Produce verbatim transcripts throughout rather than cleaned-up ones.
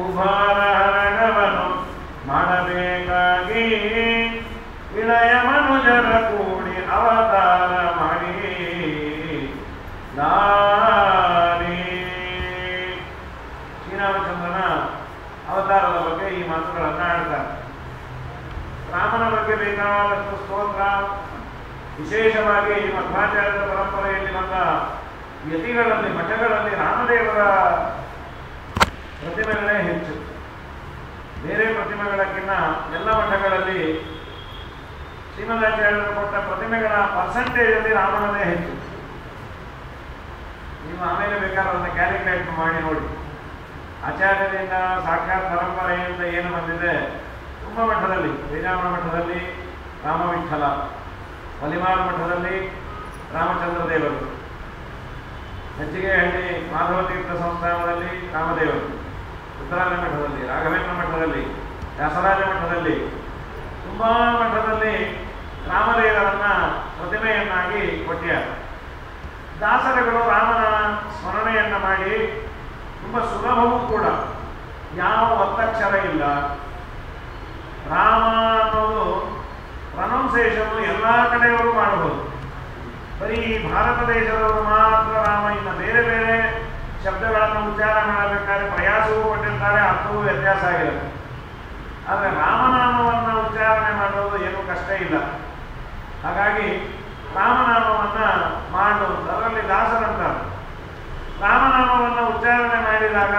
ಭೂಭಾರಹರಣವನ್ನು ಮಾಡಬೇಕಾಗಿ ಇಳೆಯ ಮನುಜರ ಕೂಡಿ ಅವತಾರ ಮಾಡಿ ದಾರಿ. ಶ್ರೀರಾಮಚಂದ್ರನ ಅವತಾರದ ಬಗ್ಗೆ ಈ ಮಾತುಗಳನ್ನು ಆಡ್ತಾರೆ. ರಾಮನ ಬಗ್ಗೆ ಬೇಕಾದಷ್ಟು ಸ್ತೋತ್ರ, ವಿಶೇಷವಾಗಿ ಮಧ್ವಾಚಾರ್ಯರ ಪರಂಪರೆಯಲ್ಲಿ ಬಂದ ಯತಿಗಳಲ್ಲಿ ಮಠಗಳಲ್ಲಿ ರಾಮದೇವರ ಪ್ರತಿಮೆಗಳೇ ಹೆಚ್ಚು. ಬೇರೆ ಪ್ರತಿಮೆಗಳಕ್ಕಿಂತ ಎಲ್ಲ ಮಠಗಳಲ್ಲಿ ಶ್ರೀಮದಾಚಾರ್ಯರು ಕೊಟ್ಟ ಪ್ರತಿಮೆಗಳ ಪರ್ಸೆಂಟೇಜಲ್ಲಿ ರಾಮನದೇ ಹೆಚ್ಚು. ನೀವು ಆಮೇಲೆ ಬೇಕಾದ್ರೆ ಅದನ್ನು ಕ್ಯಾಲ್ಕುಲೇಟ್ ಮಾಡಿ ನೋಡಿ. ಆಚಾರ್ಯರಿಂದ ಸಾಕ್ಷಾತ್ ಪರಂಪರೆಯಿಂದ ಏನು ಬಂದಿದೆ, ತುಂಬ ಮಠದಲ್ಲಿ, ಶ್ರೀರಾಮ ಮಠದಲ್ಲಿ ರಾಮವಿಠಲ, ವಲಿಮಾರ ಮಠದಲ್ಲಿ ರಾಮಚಂದ್ರ ದೇವರು, ಹೆಚ್ಚಿಗೆಹಳ್ಳಿ ಮಾಧವತೀರ್ಥ ಸಂಸ್ಥಾನದಲ್ಲಿ ರಾಮದೇವರು, ಉತ್ತರಾಂಗ ಮಠದಲ್ಲಿ, ರಾಘವೇಂದ್ರ ಮಠದಲ್ಲಿ, ವ್ಯಾಸರಾಜ ಮಠದಲ್ಲಿ, ತುಂಬ ಮಠದಲ್ಲಿ ರಾಮದೇವರನ್ನ ಪ್ರತಿಮೆಯನ್ನಾಗಿ ಕೊಟ್ಟಿದ್ದಾರೆ. ದಾಸರುಗಳು ರಾಮನ ಸ್ಮರಣೆಯನ್ನು ಮಾಡಿ ತುಂಬ ಸುಲಭವೂ ಕೂಡ, ಯಾವ ಒತ್ತಕ್ಷರ ಇಲ್ಲ. ರಾಮ ಅನ್ನೋದು ಪ್ರೊನೌನ್ಸಿಯೇಷನ್ ಎಲ್ಲ ಕಡೆಯವರು ಮಾಡಬಹುದು. ಬರೀ ಭಾರತ ದೇಶದವರು ಮಾತ್ರ ರಾಮ, ಇನ್ನು ಬೇರೆ ಬೇರೆ ಶಬ್ದಗಳನ್ನು ಉಚ್ಚಾರ ಮಾಡಬೇಕಾದ್ರೆ ಪ್ರಯಾಸವೂ ಪಟ್ಟಿರ್ತಾರೆ, ಅರ್ಥವೂ ವ್ಯತ್ಯಾಸ ಆಗಿರುತ್ತೆ. ಆದರೆ ರಾಮನಾಮವನ್ನು ಉಚ್ಚಾರಣೆ ಮಾಡೋದು ಏನೂ ಕಷ್ಟ ಇಲ್ಲ. ಹಾಗಾಗಿ ರಾಮನಾಮವನ್ನು ಮಾಡುವುದು, ಅದರಲ್ಲಿ ದಾಸರಂತಾರೆ ರಾಮನಾಮವನ್ನು ಉಚ್ಚಾರಣೆ ಮಾಡಿದಾಗ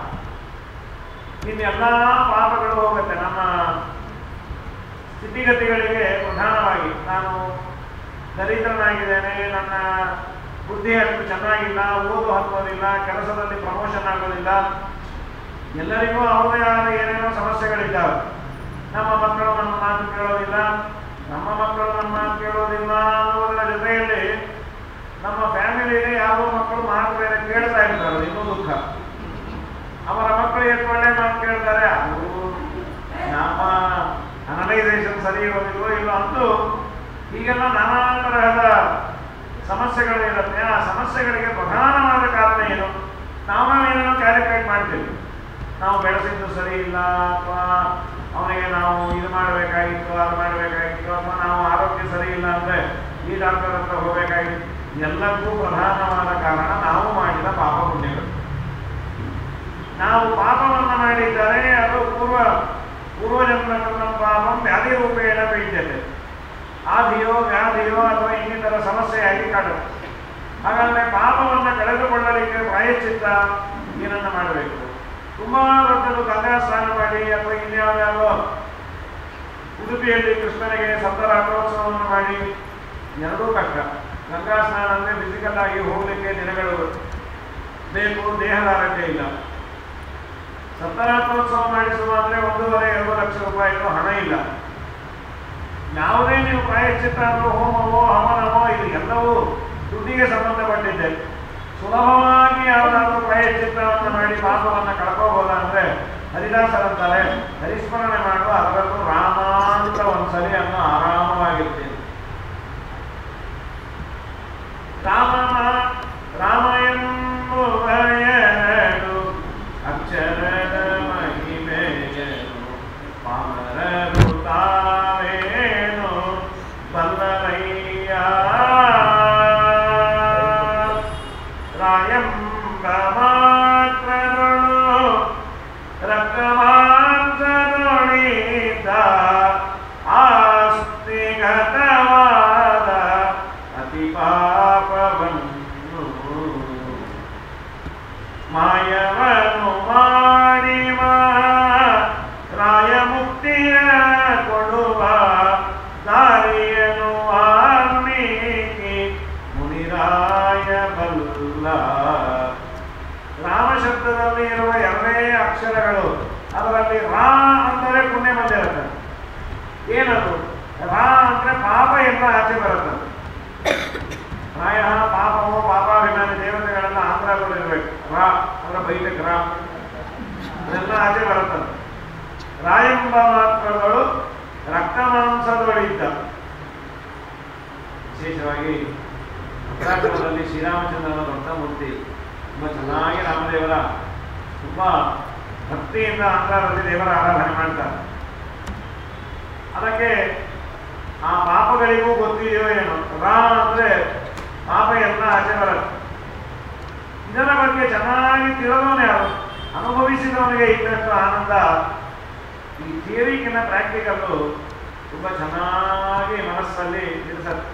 ಇನ್ನೆಲ್ಲ ಪಾಪಗಳು ಹೋಗುತ್ತೆ. ನಮ್ಮ ಸ್ಥಿತಿಗತಿಗಳಿಗೆ ಪ್ರಧಾನವಾಗಿ ನಾನು ದರಿದ್ರನಾಗಿದ್ದೇನೆ, ನನ್ನ ಬುದ್ಧಿ ಅಷ್ಟು ಚೆನ್ನಾಗಿಲ್ಲ, ಓದು ಹತ್ತೋದಿಲ್ಲ, ಕೆಲಸದಲ್ಲಿ ಪ್ರಮೋಷನ್ ಆಗೋದಿಲ್ಲ, ಎಲ್ಲರಿಗೂ ಅವರದೇ ಆದ ಏನೇನೋ ಸಮಸ್ಯೆಗಳಿದ್ದಾವೆ. ನಮ್ಮ ಮಕ್ಕಳು ನಮ್ಮ ಮಾತು ಕೇಳೋದಿಲ್ಲ, ನಮ್ಮ ಮಕ್ಕಳು ನಮ್ಮ ಮಾತು ಕೇಳೋದಿಲ್ಲ ಅನ್ನೋದರ ಜೊತೆಯಲ್ಲಿ ನಮ್ಮ ಫ್ಯಾಮಿಲಿಗೆ ಯಾವುದೋ ಮಕ್ಕಳು ಮಾತು ಬೇರೆ ಕೇಳ್ತಾ ಇರ್ತಾರೆ, ಇನ್ನೂ ದುಃಖ. ಅವರ ಮಕ್ಕಳು ಎಷ್ಟು ಒಳ್ಳೆ ಮಾತು ಕೇಳ್ತಾರೆ, ಅದು ನಮ್ಮ ಅನಲೈಸೇಷನ್ ಸರಿ ಇರೋದಿಲ್ವೋ ಇಲ್ಲ ಅಂತೂ ಹೀಗೆಲ್ಲ ನಾನಾ ತರಹದ ಸಮಸ್ಯೆಗಳು ಇರುತ್ತೆ. ಆ ಸಮಸ್ಯೆಗಳಿಗೆ ಪ್ರಧಾನವಾದ ಕಾರಣ ಏನು? ನಾವು ಏನೇನೋ ಕ್ಯಾಲ್ಕುಲೇಟ್ ಮಾಡ್ತೀವಿ. ನಾವು ಬೆಳೆಸಿದ್ದು ಸರಿ ಇಲ್ಲ, ಅಥವಾ ಅವನಿಗೆ ನಾವು ಇದು ಮಾಡಬೇಕಾಗಿತ್ತು, ಅದು ಮಾಡಬೇಕಾಗಿತ್ತು, ಅಥವಾ ನಾವು ಆರೋಗ್ಯ ಸರಿ ಇಲ್ಲ ಅಂದರೆ ಈ ಡಾಕ್ಟರ್ ಹತ್ರ ಹೋಗಬೇಕಾಗಿತ್ತು. ಎಲ್ಲಕ್ಕೂ ಪ್ರಧಾನವಾದ ಕಾರಣ ನಾವು ಮಾಡಿದ ಪಾಪ ಪುಣ್ಯಗಳು. ನಾವು ಪಾಪವನ್ನು ಮಾಡಿದ್ದರೆ ಅದು ಪೂರ್ವ ಪೂರ್ವಜನ್ಮದ ಪಾಪಂ ವ್ಯಾಧಿ ರೂಪೇಣ ಪೀಡ್ಯತೆ, ಆದಿಯೋ ವ್ಯಾಧಿಯೋ ಅಥವಾ ಇನ್ನಿತರ ಸಮಸ್ಯೆಯಾಗಿ ಕಾಡುತ್ತೆ. ಹಾಗಾದರೆ ಪಾಪವನ್ನು ಕಳೆದುಕೊಳ್ಳಲಿಕ್ಕೆ ಪ್ರಾಯಶ್ಚಿತ್ತ ಏನನ್ನು ಮಾಡಬೇಕು? ತುಂಬ ದೊಡ್ಡದು ಗಂಗಾ ಸ್ನಾನ ಮಾಡಿ, ಅಥವಾ ಇನ್ಯಾವ್ಯಾವ ಉಡುಪಿಯಲ್ಲಿ ಕೃಷ್ಣನಿಗೆ ಸಪ್ತರಾತ್ರೋತ್ಸವವನ್ನು ಮಾಡಿ, ಎರಡೂ ಕಷ್ಟ. ಗಂಗಾ ಸ್ನಾನ ಅಂದರೆ ಫಿಸಿಕಲ್ ಆಗಿ ಹೋಗಲಿಕ್ಕೆ ದಿನಗಳು ಬೇಕು, ದೇಹದ ಆರೋಗ್ಯ ಇಲ್ಲ. ಸಪ್ತರಾತ್ರೋತ್ಸವ ಮಾಡಿಸುವ ಅಂದರೆ ಒಂದೂವರೆ ಎರಡು ಲಕ್ಷ ರೂಪಾಯಿಗೂ ಹಣ ಇಲ್ಲ. ಯಾವುದೇ ನೀವು ಪ್ರಾಯಶ್ಚಿತ್ತ ಅನ್ನೋ ಹೋಮವೋ ಹವನವೋ ಇದು ಎಲ್ಲವೂ ದುಡ್ಡಿಗೆ ಸಂಬಂಧಪಟ್ಟಿದ್ದೆ. ಸುಲಭವಾಗಿ ಯಾವುದಾದ್ರೂ ಪ್ರಾಯಶ್ಚಿತ್ತವನ್ನು ಮಾಡಿ ಪಾಪವನ್ನು ಕಳ್ಕೋಬೋದ ಅಂದರೆ ಹರಿದಾಸರಂತಾರೆ, ಹರಿಸ್ಮರಣೆ ಮಾಡುವ ಅದರಲ್ಲೂ ರಾಮ ಅಂತ ಒಂದ್ಸಲಿ ಅನ್ನೋ ಆರಾಮವಾಗಿರ್ತೀನಿ. ರಾಮ ರಾಮ ಎಂಬುವ ಎರಡು ಅಕ್ಷರದ ಮಹಿಮೆಯನು ಪಾಮರರು ತಾವೇನು ಬಲ್ಲರಯ್ಯ. ರಾಯಂಬ ಮಾತ್ರಗಳು ರಕ್ತಮಾಂಸದೊಳಿದ ಆಸ್ತಿಗತವಾದ ಅತಿ ಪಾಪವನ್ನು ಮಾಯವನು ಮಾಡಿವ ರಾಯ ಮುಕ್ತಿಯ ಕೊಡುವ ದಾರಿಯನು ವಾಲ್ಮೀಕಿ ಮುನಿರಾಯ ಬಲ್ಲ. ರಾಮಶಬ್ದದಲ್ಲಿ ಇರುವ ಎರಡೇ ಅಕ್ಷರಗಳು, ಅದರಲ್ಲಿ ರಾ ಅಂದರೆ ಪುಣ್ಯ ಬಂದಿರುತ್ತೆ. ಏನದು? ರಾ ಅಂದರೆ ಪಾಪ ಎಲ್ಲ ಆಚೆ ಬರುತ್ತೆ. ಪ್ರಾಯ ಪಾಪವೋ ಪಾಪಾಭಿಮಾನಿ ದೇವತೆಗಳೆಲ್ಲ ಆಂಧ್ರದಲ್ಲಿರಬೇಕು. ರಾ ಅಂದ್ರೆ ಬೈಲಿಕ್ಕೆ ರಾ, ಅದೆಲ್ಲ ಆಚೆ ಬರುತ್ತದೆ. ರಾಯಂಬ ಮಾತ್ರಗಳು ರಕ್ತ ಮಾಂಸದೊಳಿದ್ದ. ವಿಶೇಷವಾಗಿ ಉತ್ತರಾಖಂಡದಲ್ಲಿ ಶ್ರೀರಾಮಚಂದ್ರನ ದೊಡ್ಡ ಮೂರ್ತಿ ತುಂಬ ಚೆನ್ನಾಗಿ ರಾಮದೇವರ ತುಂಬ ಭಕ್ತಿಯಿಂದ ಅಂಗಾರಲ್ಲಿ ದೇವರ ಆರಾಧನೆ ಮಾಡ್ತಾರೆ. ಅದಕ್ಕೆ ಆ ಪಾಪಗಳಿಗೂ ಗೊತ್ತಿದೆಯೋ ಏನೋ, ರಾ ಅಂದ್ರೆ ಪಾಪ ಎಲ್ಲ ಆಚೆ ಬರುತ್ತೆ. ಇದರ ಬಗ್ಗೆ ಚೆನ್ನಾಗಿ ತಿಳಿದವನೇ ಯಾರು, ಅನುಭವಿಸಿದವನಿಗೆ ಇದ್ದಷ್ಟು ಆನಂದ. ಈ ಥಿಯರಿಗಿನ ಪ್ರಾಕ್ಟಿಕಲ್ಲು ತುಂಬ ಚೆನ್ನಾಗಿ ಮನಸ್ಸಲ್ಲಿ ಇರಿಸತ್ತೆ.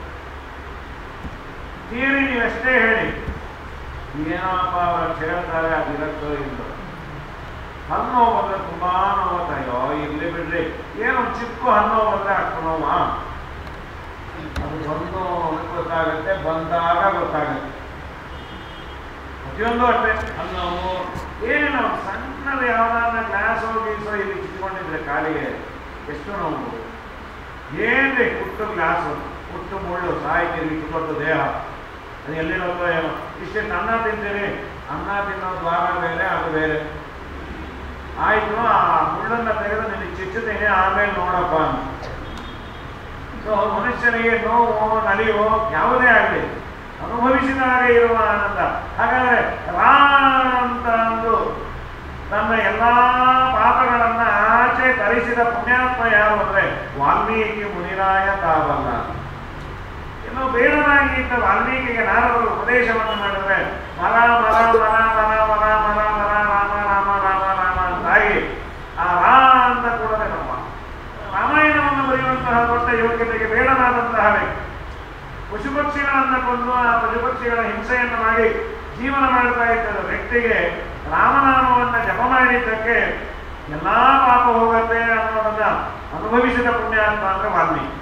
ಥಿಯರಿ ನೀವೆಷ್ಟೇ ಹೇಳಿ, ಏನಪ್ಪ ಅವರು ಹೇಳ್ತಾರೆ ಅದಿರತ್ತೋ ಇಲ್ಲೋ. ಹಣ್ಣು ನೋವು ಬಂದ್ರೆ ತುಂಬಾ ನೋವತ್ತಾಯೋ, ಇರ್ಲಿ ಬಿಡ್ರಿ, ಏನೊಂದು ಚಿಕ್ಕ ಹಣ್ಣು ನೋವು ಬಂದ್ರೆ ಅಷ್ಟು ನೋವ, ಅದು ಬಂದು ಗೊತ್ತಾಗುತ್ತೆ, ಬಂದಾಗ ಗೊತ್ತಾಗುತ್ತೆ. ಪ್ರತಿಯೊಂದು ಅಷ್ಟೇ. ಹಣ್ಣು ನೋವು ಏನೇನೋ ಸಣ್ಣದು ಯಾವ್ದಾರ ಗ್ಲಾಸೋ ಗೀಸೋ ಇಲ್ಲಿ ಕಿತ್ಕೊಂಡಿದ್ರೆ ಕಾಲಿಗೆ ಎಷ್ಟು ನೋವು. ಏನ್ರಿ ಹುಟ್ಟು ಗ್ಲಾಸು, ಹುಟ್ಟು ಮುಳ್ಳು ಸಾಯ್ತೀರಿ, ಕಿತ್ಕೊಟ್ಟು ದೇಹ ಅದು ಎಲ್ಲಿರೋದು ಏನೋ. ಇಷ್ಟೆಷ್ಟು ಅನ್ನ ತಿಂತೀರಿ, ಅನ್ನ ತಿನ್ನೋ ದ್ವಾರ ಬೇರೆ, ಅದು ಬೇರೆ. ಆಯ್ತು, ಆ ಮುಳ್ಳನ್ನ ತೆಗೆದು ನಿನಗೆ ಚಿಚ್ಚುತ್ತೇನೆ, ಆಮೇಲೆ ನೋಡಪ್ಪ ಅಂತ. ಸೊ ಮನುಷ್ಯನಿಗೆ ನೋವು ನಲಿವು ಯಾವುದೇ ಆಗಲಿ ಅನುಭವಿಸಿದಾಗ ಇರುವ ಆನಂದ. ಹಾಗಾದ್ರೆ ರಾ ಅಂತ ಅಂದು ತನ್ನ ಎಲ್ಲ ಪಾಪಗಳನ್ನ ಆಚೆ ತರಿಸಿದ ಪುಣ್ಯಾತ್ಮ ಯಾರು ಅಂದ್ರೆ ವಾಲ್ಮೀಕಿ ಮುನಿರಾಯ ತಾವಲ್ಲ. ಇನ್ನು ಬೇಡನಾಗಿ ಇದ್ದ ವಾಲ್ಮೀಕಿಗೆ ನಾರದರು ಉಪದೇಶವನ್ನು ಮಾಡಿದ್ರೆ ಮರ ಮರ ಮರ ಮರ ಮರ ಮರ ಮರ ರಾಮ ರಾಮ ರಾಮ ರಾಮ ಅಂತಾಗಿ ಆ ರಾ ಅಂತ ಕೂಡಲೇ ನಮ್ಮ ರಾಮಾಯಣವನ್ನು ಬರೆಯುವಂತಹ ದೊಡ್ಡ ಯೋಗ್ಯತೆಗೆ ಬೇಡನಾದಂತಹ ವ್ಯಕ್ತಿ. ಪಶುಪಕ್ಷಿಗಳನ್ನು ಕೊಂದು ಆ ಪಶುಪಕ್ಷಿಗಳ ಹಿಂಸೆಯನ್ನು ಮಾಡಿ ಜೀವನ ಮಾಡ್ತಾ ಇದ್ದ ವ್ಯಕ್ತಿಗೆ ರಾಮನಾಮವನ್ನು ಜಪ ಮಾಡಿದ್ದಕ್ಕೆ ಎಲ್ಲಾ ಪಾಪ ಹೋಗುತ್ತೆ ಅನ್ನೋದನ್ನ ಅನುಭವಿಸಿದ ಪುಣ್ಯಾತ್ಮ ಅಂದ್ರೆ ವಾಲ್ಮೀಕಿ.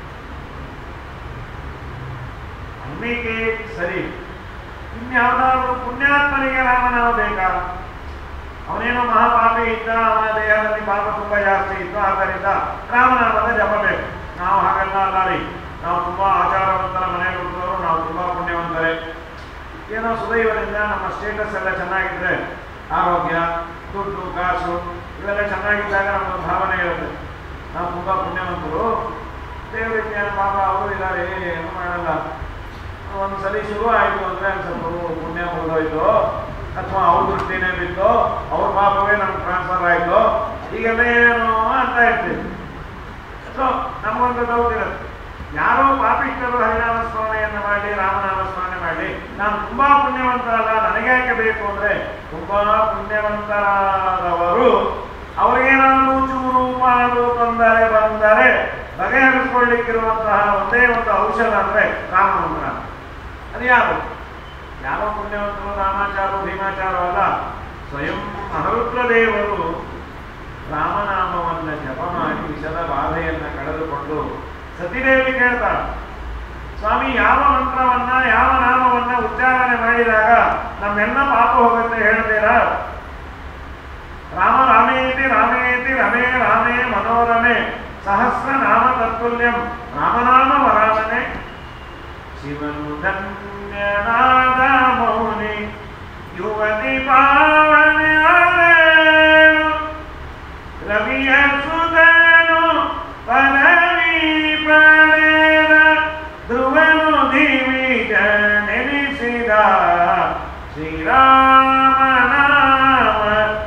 ವಾಲ್ಮೀಕಿ ಸರಿ, ಇನ್ಯಾವುದಾದ್ರೂ ಪುಣ್ಯಾತ್ಮನಿಗೆ ರಾಮನಾಮ ಬೇಕಾ? ಅವನೇನೋ ಮಹಾಪಾಪಿ ಇದ್ದ, ಅವನ ದೇಹದಲ್ಲಿ ಪಾಪ ತುಂಬಾ ಜಾಸ್ತಿ ಇತ್ತು, ಆದ್ದರಿಂದ ರಾಮನಾಮದ ಜಪ ಬೇಕು. ನಾವು ಹಾಗೆಲ್ಲ ಅಲ್ಲ ರೀ, ನಾವು ತುಂಬಾ ಆಚಾರವಂತರ ಮನೆಗೆ ಹುಟ್ಟಿದವರು, ನಾವು ತುಂಬಾ ಪುಣ್ಯವಂತರೇ. ಏನೋ ಸುದೈವದಿಂದ ನಮ್ಮ ಸ್ಟೇಟಸ್ ಎಲ್ಲ ಚೆನ್ನಾಗಿದ್ರೆ, ಆರೋಗ್ಯ, ದುಡ್ಡು, ಕಾಸು ಇವೆಲ್ಲ ಚೆನ್ನಾಗಿದ್ದಾಗ ನಮ್ಮ ಭಾವನೆ ಇರುತ್ತೆ, ನಾವು ತುಂಬಾ ಪುಣ್ಯವಂತರು. ದೇವರಿಗೆ ಪಾಪ ಅವರು ಇದ್ದಾರೆ, ಏನು ಮಾಡಲ್ಲ. ಒಂದ್ಸಲಿ ಶುರು ಆಯಿತು ಅಂದ್ರೆ ಸ್ವಲ್ಪ ಪುಣ್ಯ ಮುಗಿದೋಯ್ತು, ಅಥವಾ ಅವ್ರ ದೃಷ್ಟಿನೇ ಬಿತ್ತು, ಅವ್ರ ಪಾಪವೇ ನಮ್ಗೆ ಟ್ರಾನ್ಸ್ಫರ್ ಆಯಿತು, ಹೀಗೆಲ್ಲ ಏನು ಅಂತ ಇರ್ತೀವಿ. ಸೊ ನಮಗೊಂದು ಡೌಟ್ ಇರುತ್ತೆ, ಯಾರೋ ಪಾಪಿಷ್ಟರು ಹರಿನಾಮ ಸ್ಮರಣೆಯನ್ನು ಮಾಡಿ ರಾಮನಾಮ ಸ್ಮರಣೆ ಮಾಡಿ ನಾನು ತುಂಬಾ ಪುಣ್ಯವಂತ ಅಲ್ಲ, ನನಗೆ ಯಾಕೆ ಬೇಕು ಅಂದ್ರೆ ತುಂಬಾ ಪುಣ್ಯವಂತರಾದವರು ಅವರಿಗೇನಾದರೂ ಚೂರು ಮಾಡು ತೊಂದರೆ ಬಂದರೆ ಬಗೆಹರಿಸಿಕೊಳ್ಳಿಕ್ಕಿರುವಂತಹ ಒಂದೇ ಒಂದು ಔಷಧ ಅಂದ್ರೆ ರಾಮಮಂತ್ರ. ಅದು ಯಾರು? ಯಾರೋ ಪುಣ್ಯವಂತರು ರಾಮಾಚಾರು ಭೀಮಾಚಾರ ಅಲ್ಲ, ಸ್ವಯಂ ಮಹರುದ್ರ ದೇವರು ರಾಮನಾಮವನ್ನು ಜಪ ಮಾಡಿ ವಿಷದ ಬಾಧೆಯನ್ನು ಕಳೆದುಕೊಂಡು ಸತಿದೇವಿ ಕೇಳ್ತಾಳೆ, ಸ್ವಾಮಿ ಯಾವ ಮಂತ್ರವನ್ನ ಯಾವ ನಾಮವನ್ನ ಉಚ್ಚಾರಣೆ ಮಾಡಿದಾಗ ನಮ್ಮೆಲ್ಲ ಪಾಪ ಹೋಗುತ್ತೆ ಹೇಳ್ತೀರಾ? ರಾಮ ರಾಮೇತಿ ರಾಮೇತಿ ರಮೇ ರಾಮೇ ಮನೋರಮೆ ಸಹಸ್ರ ನಾಮ ತತ್ವಲ್ಯಂ ರಾಮನಾಮ ವರಾಮನೆ. ಶಿವನು ಧನ್ಯನಾದ ಮೌನಿ ಯುವತಿ ಪಾವನೆ ರವಿಯ ಸುಧನು ಪರವಿ ಪಡೆದ ಧ್ರುವನು ದಿವಿಜ ನೆನೆಸಿದ ಶ್ರೀರಾಮನಾಮ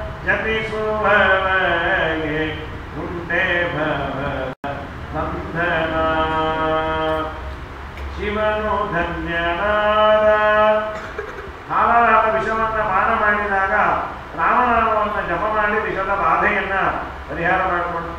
ಜಪಿಸುವವಗೆ ಉಂಟೆ ಭವ ಬಂಧನ. ಶಿವನು ಧನ್ಯನಾದ. ಹಾಲಾದ ವಿಷವನ್ನು ಪಾನ ಮಾಡಿದಾಗ ರಾಮನಾಮವನ್ನು ಜಪ ಮಾಡಿ ವಿಷದ ಬಾಧೆಯನ್ನ ಪರಿಹಾರ ಮಾಡಿಕೊಂಡು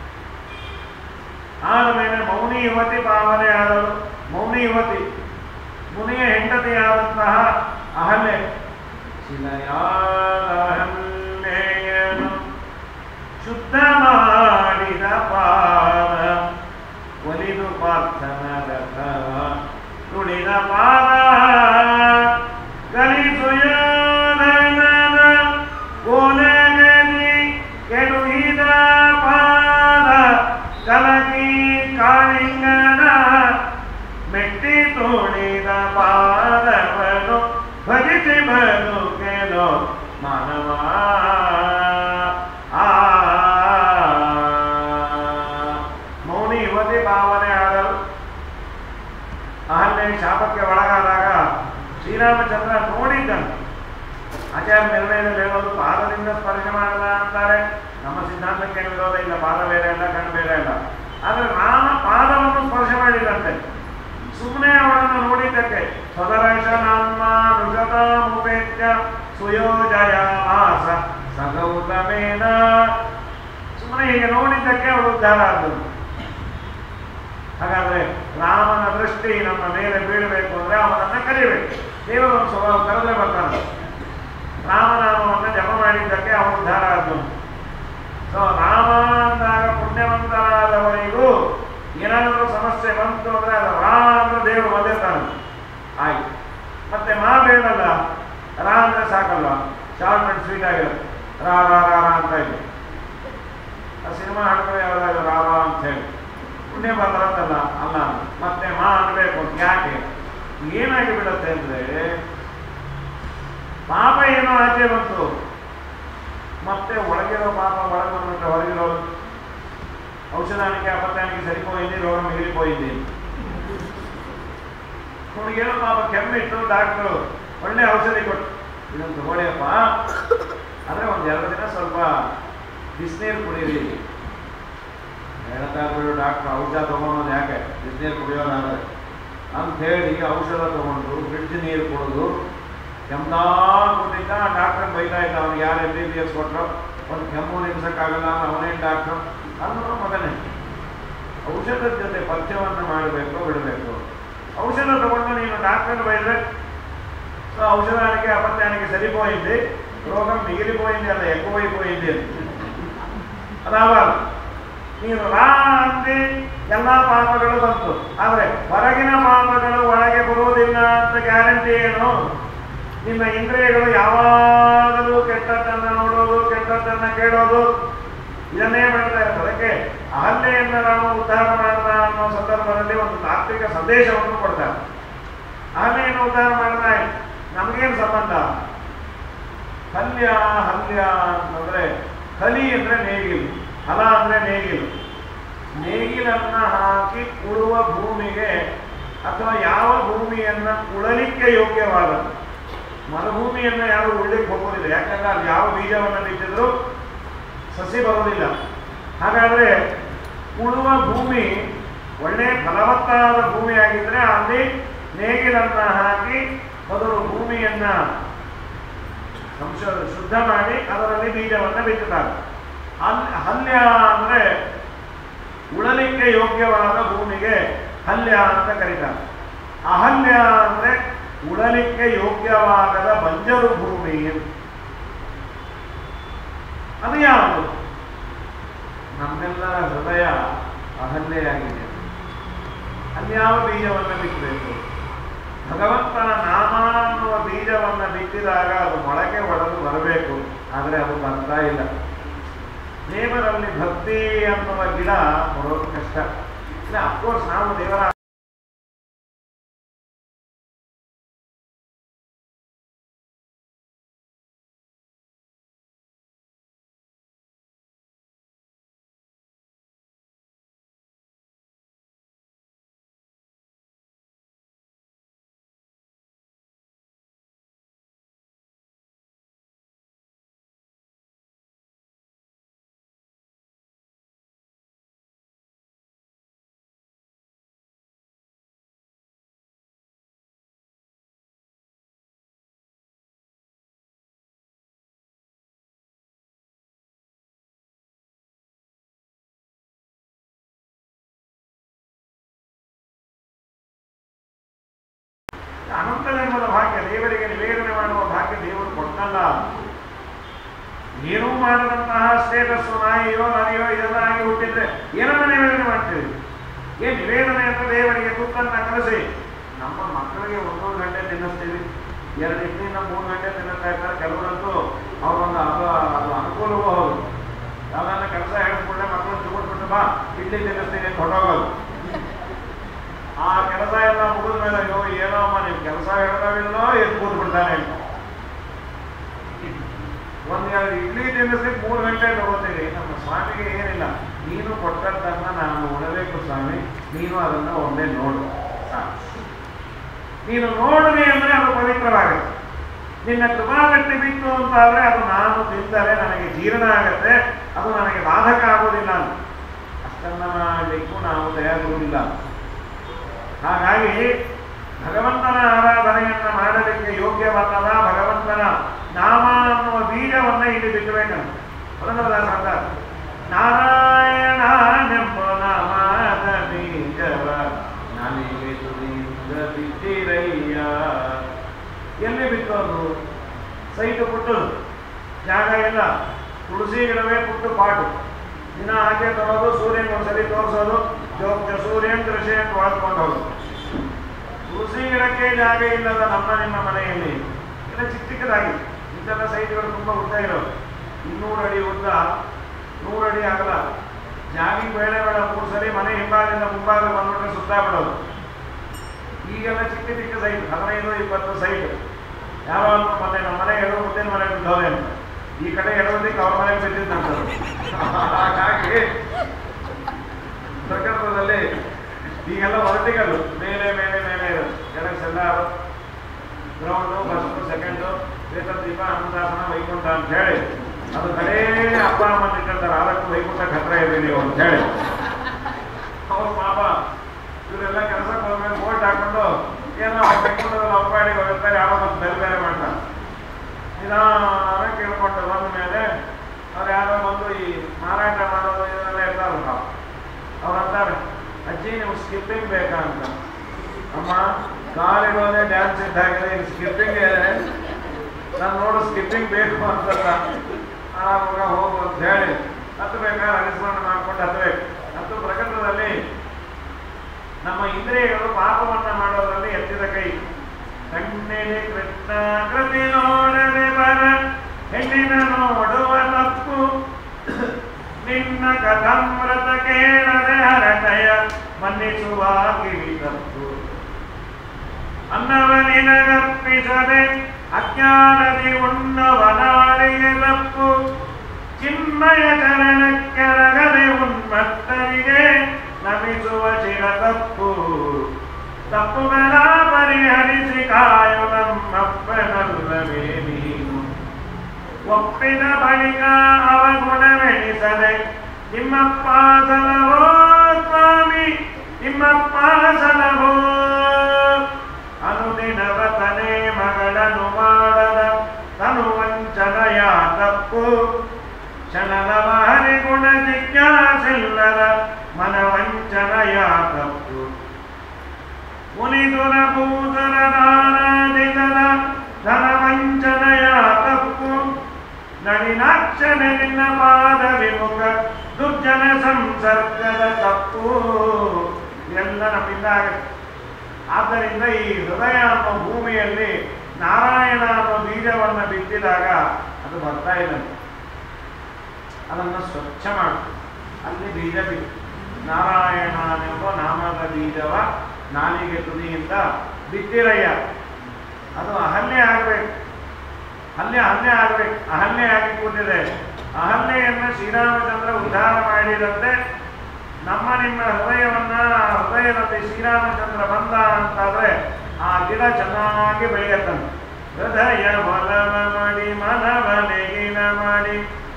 ಆದಮೇಲೆ ಮೌನಿ ಯುವತಿ ಭಾವನೆ ಆದಳು. ಮೌನಿ ಯುವತಿ ಮುನಿಯ ಹೆಂಡತಿಯಾದಂತಹ ಅಹಲ್ಯೆ, ಶಿಲೆಯಾದ ಅಹಲ್ಯೆಯನ್ನು ಶುದ್ಧ ಮಾಡಿದ ಪಾದ ಒಲಿದು ಪಾರ್ಥನ ರಥ ತುಳಿದ ಪಾದ ಗಲಿಸುಯೋಧನದ ಕೋಲಗದಿ ಕೆಡುಹಿದ ಪಾದ ಕಲಕಿ ಕಾಳಿಂಗನ ಮೆಟ್ಟಿ ತೋಳಿದ ಪಾದವನು ಭಜಿಸಿ ಬದುಕೆಲೋ ಮಾನವ. ಆ ಮೌನಿ ಯುವತಿ ಭಾವನೆ ಆದಳು. ಅಹಲ್ಯೆ ಶಾಪಕ್ಕೆ ಒಳಗಾದಾಗ ಶ್ರೀರಾಮಚಂದ್ರ ನೋಡಿದ್ದನು. ಆಚಾರ್ಯ ನಿರ್ಣಯದಲ್ಲಿ ಹೇಳೋದು, ಪಾದದಿಂದ ಪಾದದಿಂದ ಸ್ಪರ್ಶ ಮಾಡದ ಅಂತಾರೆ. ನಮ್ಮ ಸಿದ್ಧಾಂತಕ್ಕೆ ವಿರೋಧ ಇಲ್ಲ, ಪಾದ ಬೇರೆ ಇಲ್ಲ, ಕಣ್ಣು ಬೇರೆ ಇಲ್ಲ. ಆದರೆ ರಾಮ ಪಾದವನ್ನು ಸ್ಪರ್ಶ ಮಾಡಿದಂತೆ ಸುಮ್ಮನೆ ಅವಳನ್ನು ನೋಡಿದ್ದಕ್ಕೆ ಸದರಶ ನಮ್ಮ ಋಷತ ಮುಪೇತ್ಯ ಸುಯೋಜಯ ಮಾಸ ಸಗೌತಮೇನ, ಸುಮ್ಮನೆ ಹೀಗೆ ನೋಡಿದ್ದಕ್ಕೆ ಅವಳು ಉದ್ಧಾರ ಆದಳು. ಹಾಗಾದ್ರೆ ರಾಮನ ದೃಷ್ಟಿ ನಮ್ಮ ಮೇಲೆ ಬೀಳಬೇಕು ಅಂದ್ರೆ ಅವನನ್ನ ಕಲಿಬೇಕು. ದೇವರು ಒಂದು ಸ್ವಭಾವ ಕರೆದ್ರೆ ಬರ್ತಾನೆ. ರಾಮನಾಮವನ್ನು ಜಪ ಮಾಡಿದ್ದಕ್ಕೆ ಅವನು ಉದ್ಧಾರ ಆದನು. ಸೊ ರಾಮ ಅಂದಾಗ ಪುಣ್ಯವಂತರಾದವರಿಗೂ ಏನಾದರೂ ಸಮಸ್ಯೆ ಬಂತು ಅಂದ್ರೆ ಅದು ರಾ ಅಂದ್ರೆ ದೇವರು ಬಂದಿರ್ತಾನೆ. ಆಯ್ತು. ಮತ್ತೆ ಮಾ ಬೇಡಲ್ಲ, ರಾ ಅಂದ್ರೆ ಸಾಕಲ್ವ, ಶಾರ್ಟ್ ಅಂಡ್ ಸ್ವೀಟ್ ಆಗಿರುತ್ತೆ. ರಾ ರಾ ರಾ ರಾ ಅಂತ ಇದೆ. ಆ ಸಿನಿಮಾ ಹಾಡ್ತಾರೆ ಯಾವ್ದಾದ್ರು ರಾ ರಾ ಅಂತ ಹೇಳಿ, ಪುಣ್ಯ ಬರ್ತಲ್ಲ ಅಲ್ಲ. ಮತ್ತೆ ಮಾ ಅನ್ಬೇಕು. ಯಾಕೆ? ಏನಾಗಿ ಬಿಡುತ್ತೆ ಅಂದ್ರೆ ಪಾಪ ಏನೋ ಆಚೆ ಬಂತು, ಮತ್ತೆ ಒಳಗಿರೋ ಪಾಪ ಒಳಗೆ ಬಂದ್ಬಿಟ್ರೆ ಹೊರಗಿರೋದು ಔಷಧಾನಿಕೆ ಅಪತ್ಯಾನಿಕೆ ಸರಿಪೋయింది, ರೋಗ ಮಿಗಿಲಿಪೋయింది. ಅವನಿಗೇನೋ ಪಾಪ ಕೆಮ್ಮಿಟ್ಟು ಡಾಕ್ಟ್ರು ಒಳ್ಳೆ ಔಷಧಿ ಕೊಟ್ಟು ಇದನ್ನು ತಗೊಳ್ಳಿಯಪ್ಪ, ಆದರೆ ಒಂದು ಎರಡು ದಿನ ಸ್ವಲ್ಪ ಬಿಸಿನೀರು ಕುಡೀರಿ ಹೇಳ್ತಾ ಬಿಡು ಡಾಕ್ಟ್ರು. ಔಷಧ ತಗೊಳೋದು ಯಾಕೆ, ಬಿಸಿನೀರು ಕುಡಿಯೋದಾದ್ರೆ ಅಂತ ಹೇಳಿ ಔಷಧ ತಗೊಂಡು ಫ್ರಿಡ್ಜ್ ನೀರು ಕುಡಿದು ಕೆಮ್ಮಾ ಕೊಟ್ಟಿದ್ದ. ಡಾಕ್ಟರ್ ಬೈತಾ ಇದ್ದ, ಅವ್ನಿಗೆ ಯಾರು ಎಂ ಬಿ ಬಿ ಎಸ್ ಕೊಟ್ಟರು, ಒಂದು ಕೆಮ್ಮು ನಿಲ್ಸಕ್ಕಾಗಲ್ಲ, ಅವನೇನು ಡಾಕ್ಟ್ರು ಅಂದ್ರೂ ಮಗನೇ. ಔಷಧದ ಜೊತೆ ಪಥ್ಯವನ್ನು ಮಾಡಬೇಕು, ಬಿಡಬೇಕು. ಔಷಧ ತಗೊಂಡು ನೀನು ಡಾಕ್ಟರ್ ಬೈದ್ರೆ ಔಷಧಾನಿಕೆ ಅಪತ್ಯಾನಿಕೆ ಸರಿಪೋయింది, ರೋಗ ಮಿಗಿಲಿಪೋయింది ಅಲ್ಲ, ఎక్కువైపోయింది ಅದಾಗಲ್ಲ. ನೀನು ರಾ ಅಂದಿ ಎಲ್ಲ ಪಾಪಗಳು ಬಂತು, ಆದರೆ ಹೊರಗಿನ ಪಾಪಗಳು ಒಳಗೆ ಬರುವುದಿಲ್ಲ ಅಂತ ಗ್ಯಾರಂಟಿ ಏನು? ನಿಮ್ಮ ಇಂದ್ರಿಯಗಳು ಯಾವಾಗಲೂ ಕೆಟ್ಟದ್ದನ್ನು ನೋಡೋದು, ಕೆಟ್ಟದ್ದನ್ನು ಕೇಳೋದು, ಇದನ್ನೇ ಮಾಡ್ತಾ ಇರ್ತದೆ. ಅದಕ್ಕೆ ಅಹಲ್ಯೆಯನ್ನು ನಾವು ಉದ್ಧಾರ ಮಾಡ್ದ ಅನ್ನೋ ಸಂದರ್ಭದಲ್ಲಿ ಒಂದು ತಾತ್ವಿಕ ಸಂದೇಶವನ್ನು ಕೊಡ್ತಾರೆ. ಅಹಲ್ಯೆಯನ್ನು ಉದ್ಧಾರ ಮಾಡ್ತಾ ನಮಗೇನು ಸಂಬಂಧ? ಹಲ್ಯ ಹಲ್ಯ ಅಂತಂದ್ರೆ ಕಲಿ ಅಂದ್ರೆ ನೇಗಿಲು, ಹಲ ಅಂದ್ರೆ ನೇಗಿಲು. ನೇಗಿಲನ್ನ ಹಾಕಿ ಉಳುವ ಭೂಮಿಗೆ ಅಥವಾ ಯಾವ ಭೂಮಿಯನ್ನ ಉಳಲಿಕ್ಕೆ ಯೋಗ್ಯವಾದ ಮರುಭೂಮಿಯನ್ನ ಯಾರು ಉಳ್ಳಿಕ್ಕೆ ಹೋಗೋದಿಲ್ಲ. ಯಾಕಂದ್ರೆ ಅಲ್ಲಿ ಯಾವ ಬೀಜವನ್ನು ಬಿತ್ತಿದ್ರು ಸಸಿ ಬರೋದಿಲ್ಲ. ಹಾಗಾದ್ರೆ ಉಳುವ ಭೂಮಿ ಒಳ್ಳೆ ಫಲವತ್ತಾದ ಭೂಮಿಯಾಗಿದ್ರೆ ಅಲ್ಲಿ ನೇಗಿಲನ್ನ ಹಾಕಿ ಮೊದಲು ಭೂಮಿಯನ್ನ ಸಂಶೋಧನೆ ಶುದ್ಧ ಮಾಡಿ ಅದರಲ್ಲಿ ಬೀಜವನ್ನು ಬಿತ್ತುತ್ತಾರೆ. ಅಲ್ಲಿ ಹಲ್ಯ ಅಂದ್ರೆ ಉಳಲಿಕ್ಕೆ ಯೋಗ್ಯವಾದ ಭೂಮಿಗೆ ಹಲ್ಯ ಅಂತ ಕರೀತಾರೆ. ಅಹಲ್ಯ ಅಂದ್ರೆ ಉಳಲಿಕ್ಕೆ ಯೋಗ್ಯವಾಗದ ಬಂಜರು ಭೂಮಿ. ಅದು ಯಾವುದು? ನಮ್ಮೆಲ್ಲರ ಹೃದಯ ಅಹಲ್ಯೆಯಾಗಿದೆ. ಅಲ್ಲಿ ಯಾವ ಬೀಜವನ್ನು ಬಿತ್ತಬೇಕು? ಭಗವಂತನ ನಾಮ ಅನ್ನುವ ಬೀಜವನ್ನು ಬಿತ್ತಿದಾಗ ಅದು ಮೊಳಕೆ ಒಡೆದು ಬರಬೇಕು. ಆದರೆ ಅದು ಬರ್ತಾ ಇಲ್ಲ. ದೇವರಲ್ಲಿ ಭಕ್ತಿ ಅನ್ನುವ ಗಿಡ ಬರೋದು ಕಷ್ಟ. ಇಲ್ಲ, ಅಫ್ಕೋರ್ಸ್ ನಾವು ದೇವರ ಅನಂತ ಜನ್ಮದ ಭಾಗ್ಯ, ದೇವರಿಗೆ ನಿವೇದನೆ ಮಾಡುವ ಭಾಗ್ಯ ದೇವರು ಕೊಟ್ಟಲ್ಲ. ಏನೂ ಮಾಡದಂತಹ ಸ್ಟೇಟಸ್ಸು ನಾಯಿಯೋ ನರಿಯೋ ಇದೆಲ್ಲ ಆಗಿ ಹುಟ್ಟಿದ್ರೆ ಏನನ್ನ ನಿವೇದನೆ ಮಾಡ್ತೀವಿ? ಏನ್ ನಿವೇದನೆ ಅಂತ ದೇವರಿಗೆ ತುತ್ತನ್ನ ಕಲಿಸಿ ನಮ್ಮ ಮಕ್ಕಳಿಗೆ ಒಂದೊಂದು ಗಂಟೆ ತಿನ್ನಿಸ್ತೀವಿ, ಎರಡು ಇಡ್ಲಿಂದ ಮೂರು ಗಂಟೆ ತಿನ್ನಿಸ್ತಾ ಇರ್ತಾರೆ. ಕೆಲವರಂತೂ ಅವ್ರೊಂದು ಅದು ಅದು ಅನುಕೂಲವೂ ಹೌದು. ಯಾವ್ದನ್ನ ಕೆಲಸ ಹೇಳಿಸ್ಕೊಂಡೆ ಮಕ್ಕಳು ತಗೊಂಡ್ಬಿಟ್ಟು ಬಾ ಇಡ್ಲಿ ತಿನ್ನಿಸ್ತೀನಿ ಅಂತ ಹೊಟ್ಟೋಗೋದು. ಆ ಕೆಲಸ ಎಲ್ಲ ಮುಗಿದ ಮೇಲೆ ಅಯ್ಯೋ ಏನೋ ಅಮ್ಮ ನೀವು ಕೆಲಸ ಹೇಳ್ದಾವಿಲ್ಲೋ ಎದ್ದು ಕೂತ್ ಬಿಡ್ತಾನೆ. ಒಂದ್ ಎರಡು ಇಡ್ಲಿ ತಿನ್ನಿಸ್ಲಿಕ್ಕೆ ಮೂರು ಗಂಟೆ ತಗೋತೀವಿ. ನಮ್ಮ ಸ್ವಾಮಿಗೆ ಏನಿಲ್ಲ, ನೀನು ಕೊಟ್ಟದ್ದನ್ನ ನಾನು ಉಣಬೇಕು ಸ್ವಾಮಿ, ನೀನು ಅದನ್ನ ಒಮ್ಮೆ ನೋಡು. ನೀನು ನೋಡಿದೆ ಅಂದ್ರೆ ಅದು ಪವಿತ್ರವಾಗುತ್ತೆ. ನಿನ್ನ ಕೃಪಾಗಟ್ಟಿ ಬಿತ್ತು ಅಂತಾದ್ರೆ ಅದು ನಾನು ತಿಂದರೆ ನನಗೆ ಜೀರ್ಣ ಆಗತ್ತೆ, ಅದು ನನಗೆ ಬಾಧಕ ಆಗೋದಿಲ್ಲ ಅಂತ. ಅಷ್ಟನ್ನ ಮಾಡಲಿಕ್ಕೂ ನಾವು ತಯಾರಿರುವುದಿಲ್ಲ. ಹಾಗಾಗಿ ಭಗವಂತನ ಆರಾಧನೆಯನ್ನ ಮಾಡಲಿಕ್ಕೆ ಯೋಗ್ಯವಲ್ಲದ ಭಗವಂತನ ನಾಮ ಅನ್ನುವ ಬೀಜವನ್ನ ಇಲ್ಲಿ ಬಿಟ್ಟಬೇಕಂತ ಪುರಂದರದಾಸ ಅಂತಾರೆ. ನಾರಾಯಣನೆಂಬ ನಾಮದ ಬೀಜವ ನನಗೆ ತುದಿಯಿಂದ ಬಿಟ್ಟಿರಯ್ಯ. ಎಲ್ಲಿ ಬಿತ್ತು ಅದು? ಸೈಟು ಪುಟ್ಟು ಜಾಗ ಇಲ್ಲ, ತುಳಸಿ ಗಿಡವೇ ಪುಟ್ಟು ಪಾಟು, ದಿನ ಆಚೆ ತರೋದು, ಸೂರ್ಯನ ಒಂದ್ಸಲಿ ತೋರಿಸೋದು, ಜೋಗ ಸೂರ್ಯನ್ ಕೃಷಿ ಅಂತ ಒಳಕೊಂಡು ಹೋಗೋದು. ತುಳಸಿ ಗಿಡಕ್ಕೆ ಜಾಗ ಇಲ್ಲದ ನಮ್ಮ ನಿಮ್ಮ ಮನೆಯಲ್ಲಿ ಇಲ್ಲ ಚಿಕ್ಕ ಚಿಕ್ಕದಾಗಿ ಇಂಥೆಲ್ಲ ಸೈಟ್ಗಳು ತುಂಬ ಉದ್ದ ಇರೋದು, ಇನ್ನೂರು ಅಡಿ ಉದ್ದ, ನೂರು ಅಡಿ ಆಗಲ್ಲ. ಜಾಗಿಂಗ್ ಬೇಳೆ ಬೇಡ ಮೂರು ಸರಿ ಮನೆ ಹಿಂಭಾಗದಿಂದ ಮುಂಭಾಗ ಬಂದ್ಬಿಟ್ರೆ ಸುತ್ತಾಬಿಡೋದು. ಈಗೆಲ್ಲ ಚಿಕ್ಕ ಚಿಕ್ಕ ಸೈಟ್, ಹದಿನೈದು ಇಪ್ಪತ್ತು ಸೈಟ್. ಯಾರೋ ಅನ್ಕೊಂಡು ಮೊನ್ನೆ ನಮ್ಮ ಮನೆ ಎಡವ ಮುದ್ದಿನ ಮನೆ ಬಿದ್ದೋದೆ ಅಂತ, ಈ ಕಡೆ ಎಡವದಿಕ್ಕೆ ಅವ್ರ ಮನೆಗೆ ಬಿದ್ದಿದ್ದಂಥದ್ದು. ಹಾಗಾಗಿ ಪ್ರಕೃತದಲ್ಲಿ ಈಗೆಲ್ಲ ವರ್ಟಿಕಲ್ಲು, ಮೇಲೆ ಮೇಲೆ ಮೇಲೆ ಇರೋದು, ಕೆಳಗೆ ಸೆಲ್ಲಾರು, ಗ್ರೌಂಡು, ಫಸ್ಟು, ಸೆಕೆಂಡು, ವೇತದೀಪ, ಅನ್ನದಾಸನ, ವೈಕುಂಠ ಅಂತ ಹೇಳಿ ಅದು ಕಡೇ ಅಪ್ಪ ಅಮ್ಮ ಇಟ್ಟಿರ್ತಾರೆ. ಅದಕ್ಕೂ ವೈಕುಂಠಕ್ಕೆ ಹತ್ರ ಇದೆ ನೀವು ಅಂತ ಹೇಳಿ ಅವ್ರ ಪಾಪ ಇವರೆಲ್ಲ ಕೆಲಸಕ್ಕೆ ಹೋದ್ಮೇಲೆ ಬೋಟ್ ಹಾಕೊಂಡು ಏನೋ ವೈಕುಂಠದಲ್ಲಿ ಅಪ್ಪಾಡಿ ಹೋಗಿರ್ತಾರೆ. ಯಾರೋ ಒಂದು ಬೇರೆ ಬೇರೆ ಮಾಡ್ತಾರೆ. ನಿಧಾನ ಕೇಳ್ಕೊಂಡು ಬಂದ ಮೇಲೆ ಅವ್ರು ಯಾರೋ ಬಂದು ಈ ಮಾರಾಟ ಮಾಡೋದು ಇದನ್ನೆಲ್ಲ ಇರ್ತಾರಲ್ಲ, ಅವ್ರು ಅಂತಾರೆ, ಅಜ್ಜಿ ನೀವು ಸ್ಕಿಪ್ಪಿಂಗ್ ಬೇಕಾ ಅಂತ. ಅಮ್ಮ ಕಾಲಿಡೋದೇ ಡ್ಯಾನ್ಸ್ ಇದ್ದಾಗಿದೆ, ಇನ್ನು ಸ್ಕಿಪ್ಪಿಂಗ್ ನಾನು ನೋಡು ಸ್ಕಿಪ್ಪಿಂಗ್ ಬೇಕು ಅಂತಲ್ಲ. ಆವಾಗ ಹೋಗು ಅಂತ ಹೇಳಿ ಹತ್ತು ಬೇಕಾದ್ರೆ ಅನುಸ್ಮರಣೆ ಮಾಡ್ಕೊಂಡು ಹತ್ತಬೇಕು. ಮತ್ತು ಪ್ರಕೃತದಲ್ಲಿ ನಮ್ಮ ಇಂದ್ರಿಯಗಳು ಪಾಪವನ್ನ ಮಾಡೋದ್ರಲ್ಲಿ ಎತ್ತಿದ ಕೈ. ಕಣ್ಣಿನ ಕೃಷ್ಣ ಕೃತಿ ನೋಡದೆ ಬರ ಹೆಣ್ಣಿನ ನೋಡುವ ತಪ್ಪು, ನಿನ್ನ ಕಥಾಮೃತ ಕೇಳದೆ ಹರಟಯ ಮನ್ನಿಸುವ ಕಿವಿ ತಪ್ಪು. ಅನ್ನವ ನಿನಗರ್ಪಿಸದೆ ಅಜ್ಞಾನದಿ ಉಣ್ಣವನಾಳಿಗೆ ತಪ್ಪು, ಚಿನ್ಮಯ ಚರಣಕ್ಕೆರಗದೆ ಉನ್ಮತ್ತರಿಗೆ ನಮಿಸುವ ಚಿರ ತಪ್ಪು. ತಪ್ಪುಗಳ ಪರಿಹರಿಸಿ ಕಾಯು ನಮ್ಮಪ್ಪನಲ್ಲವೇ ನೀನು, ಒಪ್ಪಿದ ಬಳಿಕ ಅವಗುಣವೆಣಿಸದೆ ನಿಮ್ಮಪ್ಪ ಸಲಹೋ ಸ್ವಾಮಿ, ನಿಮ್ಮಪ್ಪ ಸಲಹೋ. ಅನುದಿನವ ತನೆ ಮಗಳನ್ನು ಮಾಡದ ತನು ವಂಚನೆಯ ತಪ್ಪು, ಕ್ಷಣದವ ಹರಿಗುಣ ಜಿಜ್ಞಾಸಿಲ್ಲದ ಮನವಂಚನೆಯ ತಪ್ಪು. ಮುನಿದುರ ಭೂತರ ನಾರಾಧಿಸದ ಧನವಂಚನೆಯ ತಪ್ಪು, ನಳಿನಾಕ್ಷನೆ ನಿನ್ನ ಪಾದ ವಿಮುಖ ದುರ್ಜನ ಸಂಸರ್ಗದ ತಪ್ಪು. ಎಲ್ಲ ನಮ್ಮಿಂದ ಆಗುತ್ತೆ. ಆದ್ದರಿಂದ ಈ ಹೃದಯ ಅನ್ನೋ ಭೂಮಿಯಲ್ಲಿ ನಾರಾಯಣ ಅನ್ನೋ ಬೀಜವನ್ನು ಬಿತ್ತಿದಾಗ ಅದು ಬರ್ತಾ ಇಲ್ಲ. ಅದನ್ನು ಸ್ವಚ್ಛ ಮಾಡು. ಅಲ್ಲಿ ಬೀಜ ಬಿತ್ತು. ನಾರಾಯಣನೆಂಬ ನಾಮದ ಬೀಜವ ನಾಲಿಗೆ ತುದಿಯಿಂದ ಬಿತ್ತಿರಯ್ಯ. ಅದು ಅಹಲ್ಯೆ ಆಗಬೇಕು. ಹಲ್ಲೆ ಹಲ್ಲೆ ಆಗಬೇಕು. ಅಹಲ್ಯೆ ಆಗಿ ಕೂತಿದೆ. ಅಹಲ್ಯೆಯನ್ನು ಶ್ರೀರಾಮಚಂದ್ರ ಉದ್ಧಾರ ಮಾಡಿದಂತೆ ನಮ್ಮ ನಿಮ್ಮ ಹೃದಯವನ್ನ ಹೃದಯದಲ್ಲಿ ಶ್ರೀರಾಮಚಂದ್ರ ಬಂದ ಅಂತಾದ್ರೆ ಆ ಗಿಡ ಚೆನ್ನಾಗಿ ಬೆಳೆಯತ್ತಂತೆ. ಹೃದಯ ಬಲವ ಮಾಡಿ ಮನವ ನೆಗಿನ ಮಾಡಿ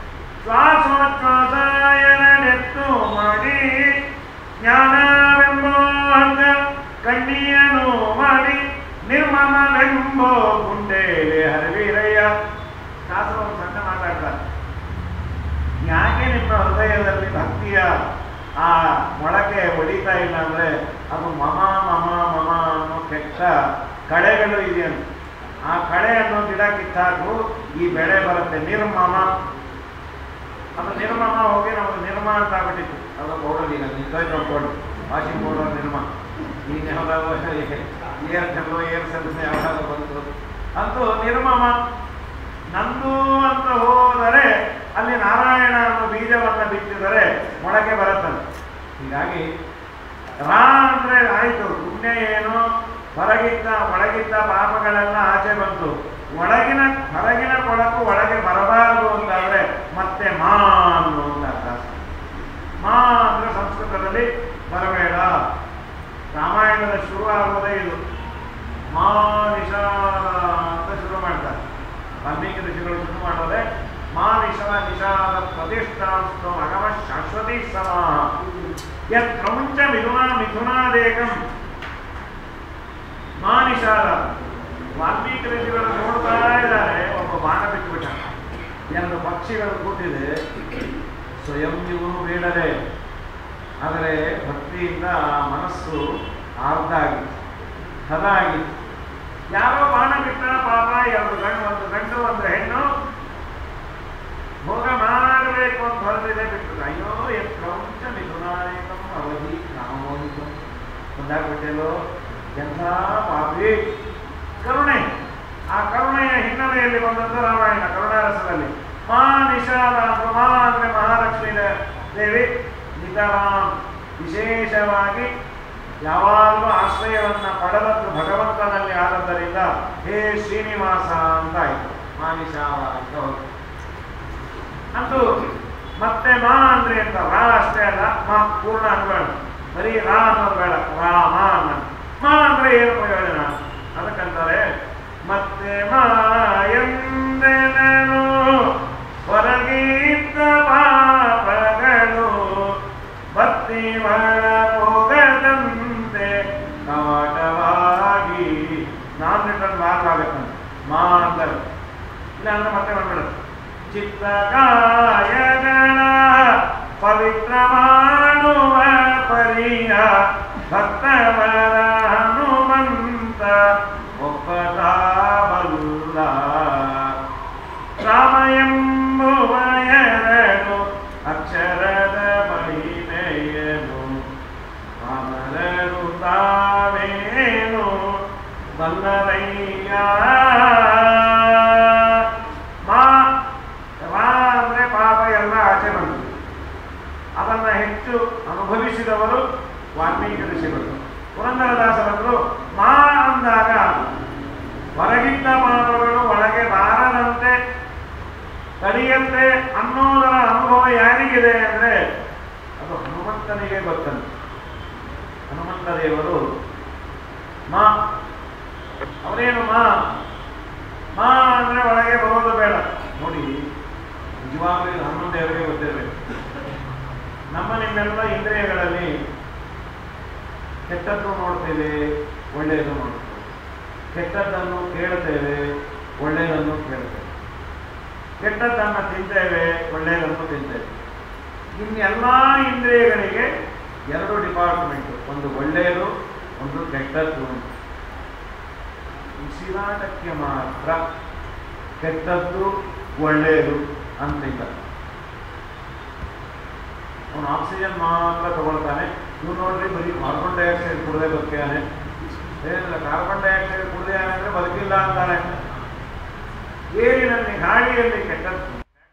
ಶ್ವಾಸೋಚ್ಛ್ವಾಸಾಯನೆತ್ತು ಮಾಡಿ ಜ್ಞಾನವೆಂಬೋ ಅಂಗ ಕಣ್ಣಿಯನು ಮಾಡಿ ನಿರ್ಮಮವೆಂಬೋ ಗುಂಡೇಲೆ ಹರವೀರಯ್ಯ. ಶಾಸ್ತ್ರ ಒಂದು ಸಣ್ಣ ಮಾತಾಡ್ತಾರೆ. ಯಾಕೆ ನಿಮ್ಮ ಹೃದಯದಲ್ಲಿ ಭಕ್ತಿಯ ಆ ಮೊಳಕೆ ಹೊಡಿತಾ ಇಲ್ಲ ಅಂದ್ರೆ ಅದು ಮಮ ಮಮ ಮಮ ಅನ್ನೋ ಕೆಟ್ಟ ಕಳೆಗಳು ಇದೆಯಂತ. ಆ ಕಳೆ ಅನ್ನೋ ಗಿಡ ಕಿತ್ತಾಕು ಈ ಬೆಳೆ ಬರುತ್ತೆ. ನಿರ್ಮಮ, ಅದು ನಿರ್ಮಮ ಹೋಗಿ ನಮಗೆ ನಿರ್ಮ ಅಂತ ಆಗ್ಬಿಟ್ಟಿತ್ತು. ಅದು ಪೌಡರ್ ಈಗ ನಿಜವಾಗಿ ನೋಡ್ಕೊಂಡು ವಾಷಿಂಗ್ ಪೌಡರ್ ನಿರ್ಮ. ಈಗ ಯಾವ್ದಾದ್ರು ಏರ್ ಚೆಲ್ಲೋ ಏರ್ ಸೆಲ್ಸ್ ಯಾವ್ದಾದ್ರು ಬಂತು ಅಂತೂ ನಿರ್ಮಮ. ನಂದು ಅಂತ ಹೋದರೆ ಅಲ್ಲಿ ನಾರಾಯಣ ಅನ್ನೋ ಬೀಜವನ್ನು ಬಿತ್ತಿದರೆ ಮೊಳಕೆ ಬರುತ್ತದೆ. ಹೀಗಾಗಿ ರಾ ಅಂದ್ರೆ ಆಯಿತು, ಪುಣ್ಯ ಏನು, ಹೊರಗಿದ್ದ ಒಳಗಿದ್ದ ಪಾಪಗಳೆಲ್ಲ ಆಚೆ ಬಂತು. ಒಳಗಿನ ಹೊರಗಿನ ಕೊಳಕು ಒಳಗೆ ಬರಬಾರದು ಅಂತಾದ್ರೆ ಮತ್ತೆ ಮಾ ಅನ್ನುವಂತ ಅರ್ಥ. ಮಾ ಅಂದ್ರೆ ಸಂಸ್ಕೃತದಲ್ಲಿ ಬರಬೇಡ. ರಾಮಾಯಣದ ಶುರು ಆಗುವುದೇ ಇದು. ಮಾ ನಿಷಾದ ಅಂತ ಶುರು ಮಾಡ್ತಾರೆ. ಭಗವ ಶಾಶ್ವತಿ ಸಮ ಯತ್ ಕ್ರೌಂಚ ಮಿಥುನ ಮಿಥುನಾದೇಕಂ ಮಾನಿಷಾದ. ವಾಲ್ಮೀಕಿ ಋಷಿಗಳು ನೋಡ್ತಾ ಇದ್ದಾರೆ, ಒಬ್ಬ ಬಾಣ ಬಿಟ್ಟುಬಿಟ್ಟ. ಎರಡು ಪಕ್ಷಿಗಳು ಕೂತಿದೆ, ಸ್ವಯಂ ಇವನು ಬೇಡರೆ, ಆದರೆ ಭಕ್ತಿಯಿಂದ ಮನಸ್ಸು ಆರ್ಧ ಆಗಿತ್ತು, ಹದ ಆಗಿತ್ತು. ಯಾರೋ ಬಾಣ ಬಿಟ್ಟ, ಪಾಪ ಎರಡು ಗಂಡು, ಒಂದು ಗಂಡು ಒಂದು ಹೆಣ್ಣು ಭೋಗ ಮಾಡಬೇಕು ಅಂತ ಹೊರದಿದೆ, ಬಿಟ್ಟು ಅಯ್ಯೋ ಎಷ್ಟು ಪ್ರಪಂಚ ಮಿಥುನಾನೇಕಂ ಅವಧಿ ಕಾಮೋಹಿತ ಬಂದಾಗ್ಬಿಟ್ಟೆಲ್ಲೋ. ಎಂಥ ಪಾಪಿ ಕರುಣೆ. ಆ ಕರುಣೆಯ ಹಿನ್ನೆಲೆಯಲ್ಲಿ ಬಂದದ್ದು ರಾಮಾಯಣ ಕರುಣಾರಸದಲ್ಲಿ. ಮಾ ನಿಷಾದ, ಮಾ ಅಂದರೆ ಮಹಾಲಕ್ಷ್ಮೀ ದೇವಿ, ನಿತರಾಮ್ ವಿಶೇಷವಾಗಿ ಯಾವಾಗಲೂ ಆಶ್ರಯವನ್ನು ಪಡೆದದ್ದು ಭಗವಂತನಲ್ಲಿ ಆದದ್ದರಿಂದ ಹೇ ಶ್ರೀನಿವಾಸ ಅಂತ ಆಯಿತು, ಮಾನಿಷಾವ ಅಂತ ಹೋಗಿ. ಅಂತೂ ಮತ್ತೆ ಮಾ ಅಂದ್ರೆ ಅಂತ ರಾ ಅಷ್ಟೇ ಅಲ್ಲ, ಮಾ ಪೂರ್ಣ ಅನ್ಬೇಡ, ಬರೀ ರಾ ಅನ್ನೋದು ಬೇಡ, ರಾಮ ಅನ್ನ. ಮಾ ಅಂದ್ರೆ ಏನು ಪ್ರಯೋಜನ? ಅದಕ್ಕಂತಾರೆ ಮತ್ತೆ ಮಾ ಎಂದೆನನು ಹೊರಗಿದ್ದ ಪಾಪಗಳು ಭಕ್ತಿ ಮಳ ಹೋಗದಂತೆ ಕವಾಟವಾಗಿ. ನಾನ್ ರಿಟರ್ನ್ ಮಾತಾಗತ್ತಂತೆ ಮಾ ಅಂತಾರೆ, ಇಲ್ಲ ಅಂದ್ರೆ ಮತ್ತೆ ಬಂದ್ಬಿಡುತ್ತೆ. ಚಿತ್ತಕಾಯಗಳ ಪವಿತ್ರ ಮಾಡುವ ಪರಿಯ ಭಕ್ತವರ ಹನುಮಂತ ಒಪ್ಪತಾಬಲ್ಲ. ರಾಮ ಎಂಬುವ ಎರಡು ಅಕ್ಷರದ ಮಹಿಮೆಯನು ಅಮರರು ತಾವೇನು ಬಲ್ಲರಯ್ಯ. ಮಾ ರಾ ಅಂದರೆ ಪಾಪ ಎಲ್ಲ ಆಚೆ ಬಂತು. ಅದನ್ನು ಹೆಚ್ಚು ಅನುಭವಿಸಿದವರು ವಾಲ್ಮೀಕಿ ಋಷಿಗಳು. ಪುರಂದರದಾಸರಂದರು ಮಾ ಅಂದಾಗ ಹೊರಗಿದ್ದ ಪಾಪಗಳು ಒಳಗೆ ಬಾರದಂತೆ ತಡೆಯಂತೆ ಅನ್ನೋದರ ಅನುಭವ ಯಾರಿಗಿದೆ ಅಂದರೆ ಅದು ಹನುಮಂತನಿಗೆ ಗೊತ್ತಂತೆ. ಹನುಮಂತ ದೇವರು ಮಾ, ಅವರೇನು ಮಾ ಮಾ ಅಂದರೆ ಒಳಗೆ ಬರೋದು ಬೇಡ. ನೋಡಿ, ನಿಜವಾಗ್ಲೂ ಇದು ಹನುಮಂತ ದೇವರಿಗೆ ಗೊತ್ತಿರಬೇಕು. ನಮ್ಮ ನಿಮ್ಮೆಲ್ಲ ಇಂದ್ರಿಯಗಳಲ್ಲಿ ಕೆಟ್ಟದ್ದು ನೋಡ್ತೇವೆ, ಒಳ್ಳೆಯದು ನೋಡ್ತೇವೆ. ಕೆಟ್ಟದ್ದನ್ನು ಕೇಳುತ್ತೇವೆ, ಒಳ್ಳೆಯದನ್ನು ಕೇಳುತ್ತೇವೆ. ಕೆಟ್ಟದ್ದನ್ನು ತಿಂತೇವೆ, ಒಳ್ಳೆಯದನ್ನು ತಿಂತೇವೆ. ಇನ್ನೆಲ್ಲ ಇಂದ್ರಿಯಗಳಿಗೆ ಎರಡು ಡಿಪಾರ್ಟ್ಮೆಂಟು, ಒಂದು ಒಳ್ಳೆಯದು, ಒಂದು ಕೆಟ್ಟದ್ದು. ಉಸಿರಾಟಕ್ಕೆ ಮಾತ್ರ ಕೆಟ್ಟದ್ದು ಒಳ್ಳೆಯದು ಅಂತಿಲ್ಲ. ಅವನು ಆಕ್ಸಿಜನ್ ಮಾತ್ರ ತಗೊಳ್ತಾನೆ. ಇವ್ರು ನೋಡ್ರಿ ಬರೀ ಕಾರ್ಬನ್ ಡೈಆಕ್ಸೈಡ್ ಕುಡದೆ ಬದುಕಿಯಾನೆ. ಏನಿಲ್ಲ, ಕಾರ್ಬನ್ ಡೈಆಕ್ಸೈಡ್ ಕುಡದೆ ಅಂದರೆ ಬದುಕಿಲ್ಲ ಅಂತಾನೆ. ಏರಿನಲ್ಲಿ ಗಾಳಿಯಲ್ಲಿ ಕೆಟ್ಟದ್ದು,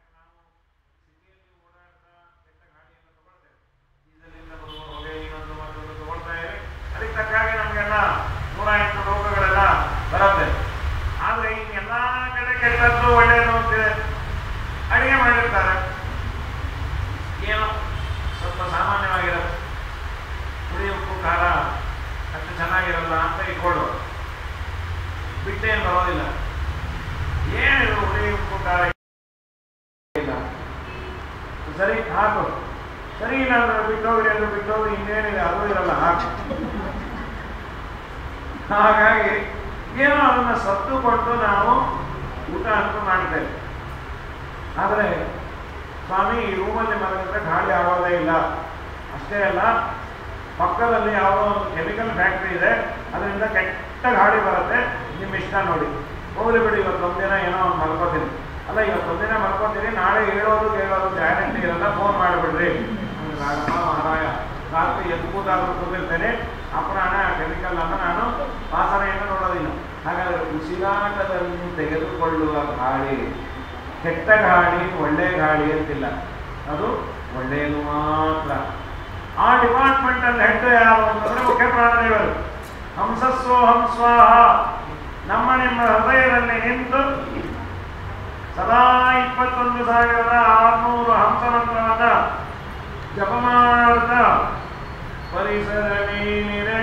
ಅದಕ್ಕೆ ತಕ್ಕಾಗಿ ನಮಗೆಲ್ಲ ನೂರ ಎಂಟು ರೋಗಗಳೆಲ್ಲ ಬರುತ್ತೆ. ಆದರೆ ಇನ್ನೆಲ್ಲ ಕಡೆ ಕೆಟ್ಟದ್ದು ಒಳ್ಳೆಯದು ಅಂತಿದೆ. ಅಡಿಗೆ ಮಾಡಿರ್ತಾರೆ, ಏನೋ ಸ್ವಲ್ಪ ಸಾಮಾನ್ಯವಾಗಿರುತ್ತೆ, ಹುಳಿ ಉಪ್ಪು ಖಾರ ಅಷ್ಟು ಚೆನ್ನಾಗಿರಲ್ಲ ಅಂತ ಇಟ್ಕೊಳ್ಳು, ಬಿಟ್ಟೇನು ಬರೋದಿಲ್ಲ. ಏನಿದು ಹುಳಿ ಉಪ್ಪು ಖಾರ ಇಲ್ಲ, ಸರಿ ಹಾಕು, ಸರಿ ಇಲ್ಲ ಅಂದ್ರೆ ಬಿಟ್ಟೋಗ್ರಿ ಅಂದ್ರೆ ಬಿಟ್ಟೋಗ್ರಿ, ಇನ್ನೇನಿದೆ ಅದು ಇರಲ್ಲ ಹಾಕು. ಹಾಗಾಗಿ ಏನೋ ಅದನ್ನು ಸತ್ತು ಕೊಟ್ಟು ನಾವು ಊಟ ಅಂತೂ ಮಾಡ್ತೇವೆ. ಆದರೆ ಸ್ವಾಮಿ ಈ ರೂಮಲ್ಲಿ ಮಲಗಿದ್ರೆ ಗಾಳಿ ಆಗೋದೇ ಇಲ್ಲ. ಅಷ್ಟೇ ಅಲ್ಲ, ಪಕ್ಕದಲ್ಲಿ ಯಾವುದೋ ಒಂದು ಕೆಮಿಕಲ್ ಫ್ಯಾಕ್ಟ್ರಿ ಇದೆ, ಅದರಿಂದ ಕೆಟ್ಟ ಗಾಳಿ ಬರುತ್ತೆ. ನಿಮ್ಮ ಇಷ್ಟ ನೋಡಿ, ಹೋಗ್ಲಿ ಬಿಡಿ, ಇವತ್ತೊಂದಿನ ಏನೋ ಒಂದು ಮಲ್ಕೋತೀನಿ. ಅಲ್ಲ, ಇವತ್ತೊಂದಿನ ಮಲ್ಕೋತೀನಿ, ನಾಳೆ ಹೇಳೋದು ಕೇಳೋದು ಗ್ಯಾರಂಟಿ ಇರಲ್ಲ, ಫೋನ್ ಮಾಡಿಬಿಡ್ರಿ. ರಾಗಪ್ಪ ಮಹಾರಾಯ, ರಾತ್ರಿ ಎದ್ದು ಕೂತಾದ್ರೂ ಕೂತಿರ್ತೇನೆ, ಅಪರಾಣ ಕೆಮಿಕಲನ್ನು ನಾನು ವಾಸನೆಯನ್ನು ನೋಡೋದಿಲ್ಲ. ಹಾಗಾದರೆ ಉಸಿರಾಟದಲ್ಲಿ ತೆಗೆದುಕೊಳ್ಳುವ ಗಾಳಿ ಕೆಟ್ಟ ಗಾಳಿ, ಒಳ್ಳೆಯ ಗಾಳಿ ಅಂತಿಲ್ಲ, ಅದು ಒಳ್ಳೆಯದು ಮಾತ್ರ. ಆ ಡಿಪಾರ್ಟ್ಮೆಂಟ್ ಅಲ್ಲಿ ಹೆಡ್ ಯಾರು ಅಂತಂದ್ರೆ ಮುಖ್ಯ ಪ್ರಾಣದೇವರು. ಹಂಸಸ್ವೋ ಹಂಸ್ವಾಹ, ನಮ್ಮ ನಿಮ್ಮ ಹೃದಯದಲ್ಲಿ ನಿಂತು ಸದಾ ಇಪ್ಪತ್ತೊಂದು ಸಾವಿರದ ಆರುನೂರು ಹಂಸ ಮಂತ್ರವನ್ನ ಜಪ ಮಾಡ್ತಾ ಪರಿಸರ ನೀನಿರೆ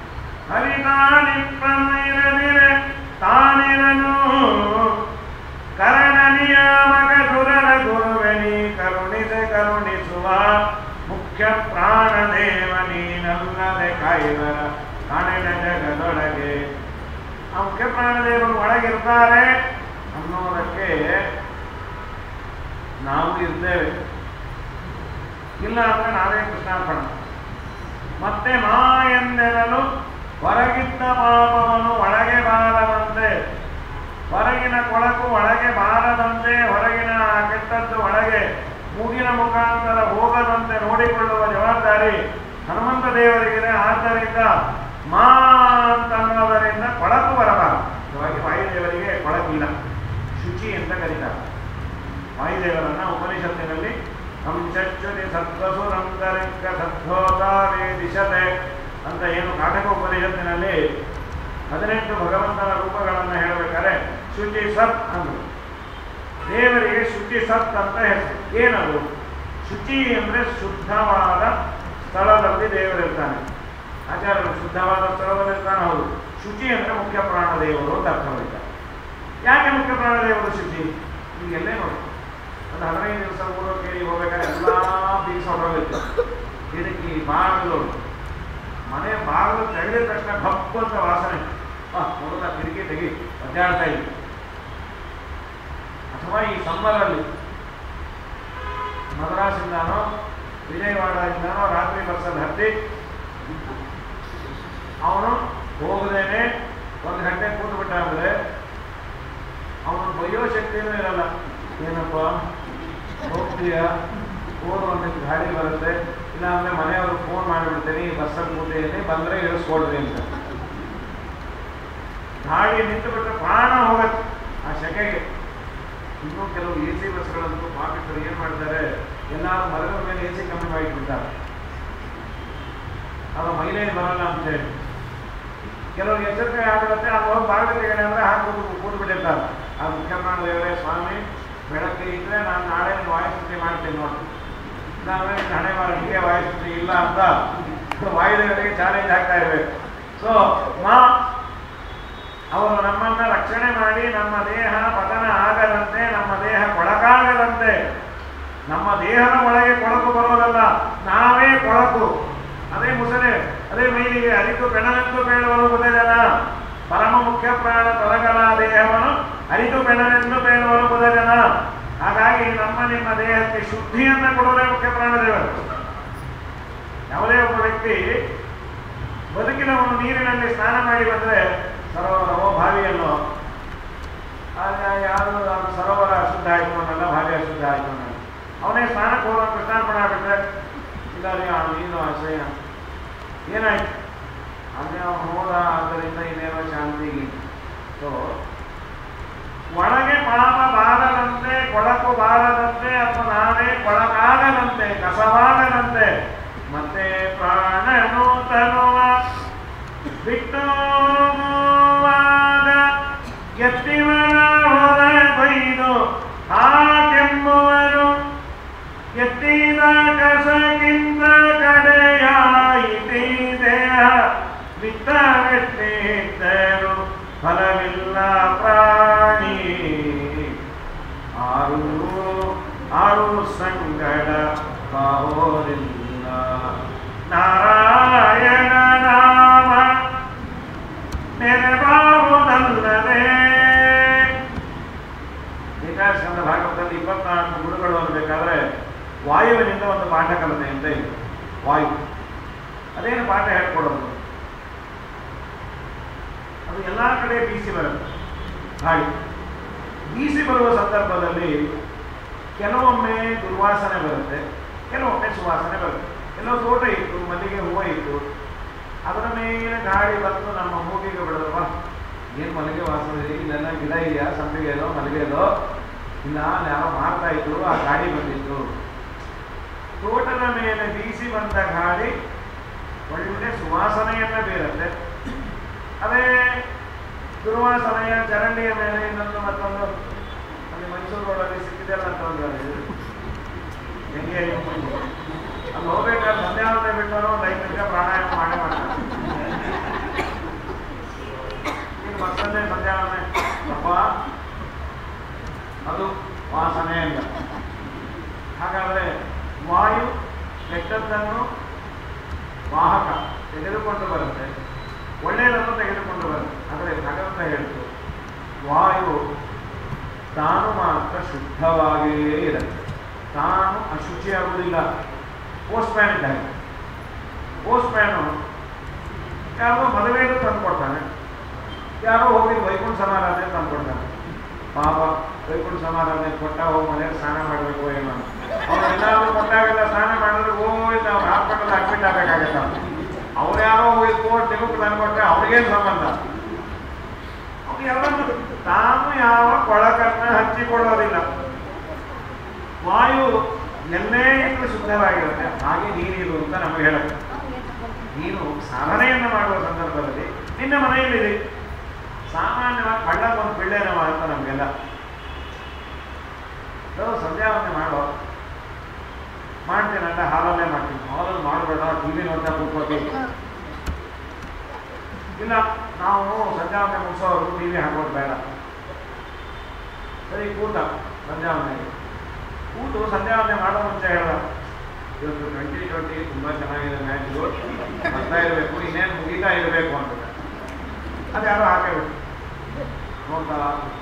ಹರಿತಾನಿಪ್ಪನಿರನಿರೆ ತಾನಿರನು ಕರಣ ನಿಯಾಮಕ ದುರರ ಗುರುವೆನಿ ಕರುಣಿಸೆ ಕರುಣಿಸುವ ಮುಖ್ಯ ಪ್ರಾಣದೇವ ನೀನಲ್ಲದೆ ಕಾಯುವರ ಕಾಣಿನ ಜಗದೊಳಗೆ. ಆ ಮುಖ್ಯ ಪ್ರಾಣದೇವರು ಒಳಗಿರ್ತಾರೆ ಅನ್ನೋದಕ್ಕೆ ನಾವು ಇರ್ತೇವೆ, ಇಲ್ಲ ಅಂದ್ರೆ ನಾವೇ ಕೃಷ್ಣಾರ್ಪಣ. ಮತ್ತೆ ಮಾ ಎಂದೆರಲು ಹೊರಗಿದ್ದ ಪಾಪವನ್ನು ಒಳಗೆ ಬಾರದಂತೆ, ಹೊರಗಿನ ಕೊಳಕು ಒಳಗೆ ಬಾರದಂತೆ, ಹೊರಗಿನ ಕೆಟ್ಟದ್ದು ಒಳಗೆ ಮೂಗಿನ ಮುಖಾಂತರ ಹೋಗದಂತೆ ನೋಡಿಕೊಳ್ಳುವ ಜವಾಬ್ದಾರಿ ಹನುಮಂತ ದೇವರಿಗಿದೆ. ಆದ್ದರಿಂದ ಮಾ ಅಂತನ್ನೋದರಿಂದ ಕೊಳಕು ಬರಬಾರದು. ನಿಜವಾಗಿ ವಾಯುದೇವರಿಗೆ ಕೊಳಕಿಲ್ಲ, ಶುಚಿ ಅಂತ ಕರೀತಾರೆ ವಾಯುದೇವರನ್ನ ಉಪನಿಷತ್ತಿನಲ್ಲಿ. ಹಂಚಚ್ಯುತಿ ಸತ್ವಸುರಂತರಿಕ ಸದ್ಭೋತಾವೇ ದಿಶತೆ ಅಂತ ಏನು ಕಾಟಕ ಉಪನಿಷತ್ತಿನಲ್ಲಿ ಹದಿನೆಂಟು ಭಗವಂತನ ರೂಪಗಳನ್ನು ಹೇಳಬೇಕಾದ್ರೆ ಶುಚಿ ಸತ್ ಅಂದರು. ದೇವರಿಗೆ ಶುಚಿ ಸತ್ ಅಂತ ಹೆಸರು. ಏನದು ಶುಚಿ ಅಂದರೆ ಶುದ್ಧವಾದ ಸ್ಥಳದಲ್ಲಿ ದೇವರಿರ್ತಾನೆ. ಆಚಾರ್ಯರು ಶುದ್ಧವಾದ ಸ್ಥಳದಲ್ಲಿರ್ತಾನೆ, ಹೌದು. ಶುಚಿ ಅಂದರೆ ಮುಖ್ಯ ಪ್ರಾಣ ದೇವರು ಅಂತ ಅರ್ಥ ಹೊಡಿತಾರೆ. ಯಾಕೆ ಮುಖ್ಯ ಪ್ರಾಣ ದೇವರು ಶುಚಿ? ಈಗೆಲ್ಲೇ ನೋಡಿ, ಒಂದು ಹದಿನೈದು ದಿವಸ ಊರು ಕೇಳಿ ಹೋಗ್ಬೇಕಾದ್ರೆ ಎಲ್ಲ ಬೀಸ ಹೊರಬೇಕು. ಕಿಟಕಿ ಬಾಗಿಲು, ಮನೆ ಬಾಗಿಲು ತೆಗೆದ ತಕ್ಷಣ ಕಪ್ಪು ಅಂತ ವಾಸನೆ. ಆ ಮೊದಲ ಕಿಟಕಿ ತೆಗಿ ಅಡ್ಡಾಡ್ತಾ ಇದ್ವಿ. ಅಥವಾ ಈ ಸಮ್ಮರಲ್ಲಿ ಮದ್ರಾಸಿಂದಾನೋ ವಿಜಯವಾಡದಿಂದಾನೋ ರಾತ್ರಿ ಬಸ್ಸಲ್ಲಿ ಹತ್ತಿ ಅವನು ಹೋಗದೇನೆ ಒಂದು ಗಂಟೆ ಕೂತು ಬಿಟ್ಟ ಅಂದರೆ ಅವನು ಬಯ್ಯೋ ಶಕ್ತಿನೂ ಇರಲ್ಲ. ಏನಪ್ಪ ಹೋಗ್ತೀಯ, ಫೋನ್ ಒಂದಿಷ್ಟು ಗಾಡಿ ಬರುತ್ತೆ, ಇಲ್ಲ ಅಂದರೆ ಮನೆಯವರು ಫೋನ್ ಮಾಡಿಬಿಡ್ತೀನಿ, ಬಸ್ಸಲ್ಲಿ ಕೂತೀನಿ, ಬಂದರೆ ಇಳಿಸ್ಕೊಡ್ರಿ ಅಂತ. ಗಾಡಿ ನಿಂತು ಬಿಟ್ಟರೆ ಪ್ರಾಣ ಹೋಗುತ್ತೆ ಆ ಸೆಕೆಗೆ. ಇನ್ನೂ ಕೆಲವು ಎ ಸಿ ಬಸ್ಗಳಂತೂ ಪಾಕೆಟ್ರು ಏನು ಮಾಡ್ತಾರೆ, ಎಲ್ಲರೂ ಮರದ ಮೇಲೆ ಎ ಸಿ ಕಮ್ಮಿ ಮಾಡಿಬಿಡ್ತಾರೆ, ಅದು ಮೈಲೇಜ್ ಬರಲ್ಲ ಅಂತೇಳಿ. ಕೆಲವು ಎಚ್ಚರಿಕೆ ಆಗಿರುತ್ತೆ, ಅದು ಹೋಗಿ ಬಾಗಿಲು ತೆಗಡೆ ಅಂದರೆ ಹಾಕಿ ಕೂತು ಬಿಟ್ಟಿರ್ತಾರೆ. ಆ ಮುಖ್ಯ ಪ್ರಾಣ ದೇವರೇ ಸ್ವಾಮಿ ಬೆಳಗ್ಗೆ ಇದ್ದರೆ ನಾನು ನಾಳೆ ವಾಯುಸ್ಥಿತಿ ಮಾಡ್ತೀನಿ ನೋಡಿ, ಇಲ್ಲಾಂದರೆ ಹಣೆ ಮಾರಿಗೆ ವಾಯುಸ್ಥಿತಿ ಇಲ್ಲ ಅಂತ ವಾಯುದೇವರಿಗೆ ಚಾಲೆಂಜ್ ಆಗ್ತಾ ಇರಬೇಕು. ಸೊ ಮಾ ಅವರು ನಮ್ಮನ್ನು ರಕ್ಷಣೆ ಮಾಡಿ ನಮ್ಮ ದೇಹ ಪತನ ಆಗದಂತೆ, ನಮ್ಮ ದೇಹ ಕೊಳಕಾಗದಂತೆ. ನಮ್ಮ ದೇಹದ ಒಳಗೆ ಕೊಳಕು ಬರೋದಲ್ಲ, ನಾವೇ ಕೊಳಕು. ಅದೇ ಮುಸರೆ, ಅದೇ ಮೈಲಿಗೆ ಅರಿತು ಬೆಣನೆಂದು ಬೇಳುವನು ಬುಧಜನ. ಪರಮ ಮುಖ್ಯ ಪ್ರಾಣ ತೊಲಗಲ ದೇಹವನ್ನು ಅರಿತು ಬೆಣನೆಂದು ಬೇಳುವನು ಬುಧಜನ. ಹಾಗಾಗಿ ನಮ್ಮ ನಿಮ್ಮ ದೇಹಕ್ಕೆ ಶುದ್ಧಿಯನ್ನು ಕೊಡುವುದೇ ಮುಖ್ಯ ಪ್ರಾಣದೇವರು. ಯಾವುದೇ ಒಬ್ಬ ವ್ಯಕ್ತಿ ಬದುಕಿನವನು ನೀರಿನಲ್ಲಿ ಸ್ನಾನ ಮಾಡಿ ಬಂದರೆ ಸರೋವರವೋ ಬಾವಿಯಲ್ಲೋ, ಆಗ ಯಾರು ಅದು ಸರೋವರ ಶುದ್ಧ ಆಯಿತು ಅನ್ನಲ್ಲ, ಬಾವಿ ಅಶುದ್ಧ ಆಯಿತು ಅನ್ನಲ್ಲ. ಅವನೇ ಸ್ನಾನಕ್ಕೆ ಹೋಗೋ ಕೃಷ್ಣಾರ್ಪಣೆ ಆಗ್ಬಿಟ್ರೆ ಇಲ್ಲ ರೀ ಆ ನೀನು ಆಶ್ರಯ ಏನಾಯ್ತು ಅದೇ ಅವನು ಹೋದ, ಆದ್ದರಿಂದ ಇನ್ನೇನೋ ಶಾಂತಿಗೆ. ಸೊ ಒಳಗೆ ಪಾಪ ಬಾರದಂತೆ, ಕೊಳಕು ಬಾರದಂತೆ, ಅಥವಾ ನಾವೇ ಕೊಳಕಾಗದಂತೆ, ಕಸವಾಗದಂತೆ. ಮತ್ತೆ ಪ್ರಾಣನು ತನುವ ಬಿಟ್ಟು ಎತ್ತಿವನ ಹೊರ ಬೈದು ಹಾಕೆಂಬುವರು ಎತ್ತಿದ ಕಸಕ್ಕಿಂತ ಕಡೆಯಾಯಿತಿ ದೇಹ ಬಿತ್ತವೆಟ್ಟಿದ್ದರು ಫಲವಿಲ್ಲ ಪ್ರಾಣಿ. ಆರು ಆರು ಸಂಗಡ ಬಾಹೋರಿಲ್ಲ ನಾರಾಯಣ ನಾಮ ನೆರವಾಗುವುದಲ್ಲದೆ. ಏಕಾಸ್ಕಂದ ಭಾಗವತದಲ್ಲಿ ಇಪ್ಪತ್ನಾಲ್ಕು ಗುರುಗಳು ಅನ್ನಬೇಕಾದ್ರೆ ವಾಯುವಿನಿಂದ ಒಂದು ಪಾಠ ಕಲಿತೆ ಅಂತ ಇದೆ. ವಾಯು ಅದೇನು ಪಾಠ ಹೇಳ್ಕೊಡೋದು, ಅದು ಎಲ್ಲ ಕಡೆ ಬೀಸಿ ಬರುತ್ತೆ. ಹಾಗೆ ಬೀಸಿ ಬರುವ ಸಂದರ್ಭದಲ್ಲಿ ಕೆಲವೊಮ್ಮೆ ದುರ್ವಾಸನೆ ಬರುತ್ತೆ, ಕೆಲವೊಮ್ಮೆ ಸುವಾಸನೆ ಬರುತ್ತೆ. ಕೆಲವು ತೋಟ ಇತ್ತು, ಮಲ್ಲಿಗೆ ಹೂವು ಇತ್ತು, ಅದರ ಮೇಲೆ ಗಾಳಿ ಬಂದು ನಮ್ಮ ಮೂಗಿಗೆ ಬಿಡೋದಪ್ಪ ಏನು ಮಲ್ಲಿಗೆ ವಾಸನೆ, ಇದೆಲ್ಲ ಗಿಡ ಇದೆಯಾ, ಸಂಪಿಗೆದೋ ಮಲ್ಲಿಗೆದೋ, ಇಲ್ಲ ಯಾರೋ ಮಾರ್ತಾ ಇದ್ರು, ಆ ಗಾಳಿ ಬಂದಿತ್ತು. ತೋಟದ ಮೇಲೆ ಬೀಸಿ ಬಂದ ಗಾಳಿ ಒಳ್ಳೆ ಸುವಾಸನೆಯನ್ನ ಬೀರುತ್ತೆ. ಅದೇ ದುರ್ವಾಸನೆಯ ಚರಂಡಿಯ ಮೇಲೆ ಇನ್ನೊಂದು ಮತ್ತೊಂದು, ಅಲ್ಲಿ ಮೈಸೂರು ರೋಡಲ್ಲಿ ಸಿಕ್ಕಿದೆಲ್ಲ ಅಂತ ಒಂದು ಹೆಂಗೆ ಅಲ್ಲಿ ಹೋಗ್ಬೇಕಾದ್ರೆ ಸಂಧ್ಯಾವಂತ ಬಿಟ್ಟವರು ಒಂದು ಐದು ನಿಮಿಷ ಪ್ರಾಣಾಯಾಮ ಮಾಡೇ ಮಾಡ್ತಾರೆ. ಈಗ ಬಸ್ಸಲ್ಲೇ ಸಂಧ್ಯಾವಂತ ಅಪ್ಪ ಅದು ವಾಸನೆ ಅಂತ. ಹಾಗಾದರೆ ವಾಯು ಕೆಟ್ಟದ್ದನ್ನು ವಾಹಕ ತೆಗೆದುಕೊಂಡು ಬರುತ್ತೆ, ಒಳ್ಳೆಯದನ್ನು ತೆಗೆದುಕೊಂಡು ಬರುತ್ತೆ. ಆದರೆ ಭಗವಂತ ಹೇಳಿತು ವಾಯು ತಾನು ಮಾತ್ರ ಶುದ್ಧವಾಗಿಯೇ ಇರುತ್ತೆ, ತಾನು ಅಶುಚಿಯಾಗುವುದಿಲ್ಲ. ಪೋಸ್ಟ್ ಮ್ಯಾನ್ ಇದ್ದಾಗ ಪೋಸ್ಟ್ ಮ್ಯಾನು ಯಾರೋ ಮದುವೆಯನ್ನು ತಂದುಕೊಡ್ತಾನೆ, ಯಾರೋ ಹೋಗಿ ವೈಕುಂಠ ಸಮಾರಾಧನೆ ತಂದುಕೊಡ್ತಾನೆ. ಪಾಪ ವೈಕುಂಠ ಸಮಾರಾಧನೆ ಕೊಟ್ಟ ಹೋಗಿ ಮನೆಯಲ್ಲಿ ಸ್ನಾನ ಮಾಡಬೇಕು ಏನೋ, ಅವ್ರು ಎಲ್ಲಾದ್ರೂ ಕೊಟ್ಟಾಗೆಲ್ಲ ಸ್ನಾನ ಮಾಡಿದ್ರೆ ಹೋಗಿ ನಾವು ಹಾಸ್ಪಿಟಲ್ ಅಡ್ಮಿಟ್ ಆಗಬೇಕಾಗತ್ತ. ಅವ್ರು ಯಾರೋ ಹೋಗಿ ಕೋರ್ಟ್ ನಿಮಗೆ ತಂದುಕೊಟ್ರೆ ಅವ್ರಿಗೇನು ಸಂಬಂಧ? ಅವ್ರು ಯಾವ ತಾನು ಯಾವ ಕೊಳಕನ್ನ ಹಚ್ಚಿಕೊಳ್ಳೋದಿಲ್ಲ. ವಾಯು ಎಲ್ಲೇ ಇದ್ದು ಶುದ್ಧವಾಗಿರುತ್ತೆ. ಹಾಗೆ ನೀರಿರು ಅಂತ ನಮಗೆ ಹೇಳುತ್ತೆ. ನೀನು ಸಾಧನೆಯನ್ನು ಮಾಡುವ ಸಂದರ್ಭದಲ್ಲಿ ನಿನ್ನ ಮನೆಯಲ್ಲಿದೆ, ಸಾಮಾನ್ಯವಾಗಿ ಕಳ್ಳಕ್ಕೆ ಒಂದು ಪಿಳ್ಳೆನವ ಅಂತ ನಮಗೆಲ್ಲ ಸಂಧ್ಯಾವಂದನೆ ಮಾಡೋ ಮಾಡ್ತೀನಂತ ಹಾಲಲ್ಲೇ ಮಾಡ್ತೀನಿ. ಹಾಲಲ್ಲಿ ಮಾಡಬೇಡ, ಟಿ ವಿ ನೋಡ್ತಾ ಕೂತ್ಕೋತಿ. ಇಲ್ಲ, ನಾವು ಸಂಧ್ಯಾವಂದನೆ ಮುಗಿಸೋರು ಟಿ ವಿ ಹಾಕೋದು ಬೇಡ. ಸರಿ, ಕೂತ ಸಂಧ್ಯಾವಂದನೆಗೆ ಕೂತು ಸಂಧ್ಯಾವಂದನೆ ಮಾಡೋ ಮುಂಚೆ ಹೇಳ, ಇವತ್ತು ಟ್ವೆಂಟಿ ಟ್ವೆಂಟಿ ತುಂಬ ಚೆನ್ನಾಗಿದೆ ಮ್ಯಾಚು, ಬರ್ತಾ ಇರಬೇಕು, ಇನ್ನೇನು ಮುಗಿತಾ ಇರಬೇಕು ಅಂತ. ಅದು ಯಾರೋ ಹಾಕಬೇಕು ನೋಡ್ತಾ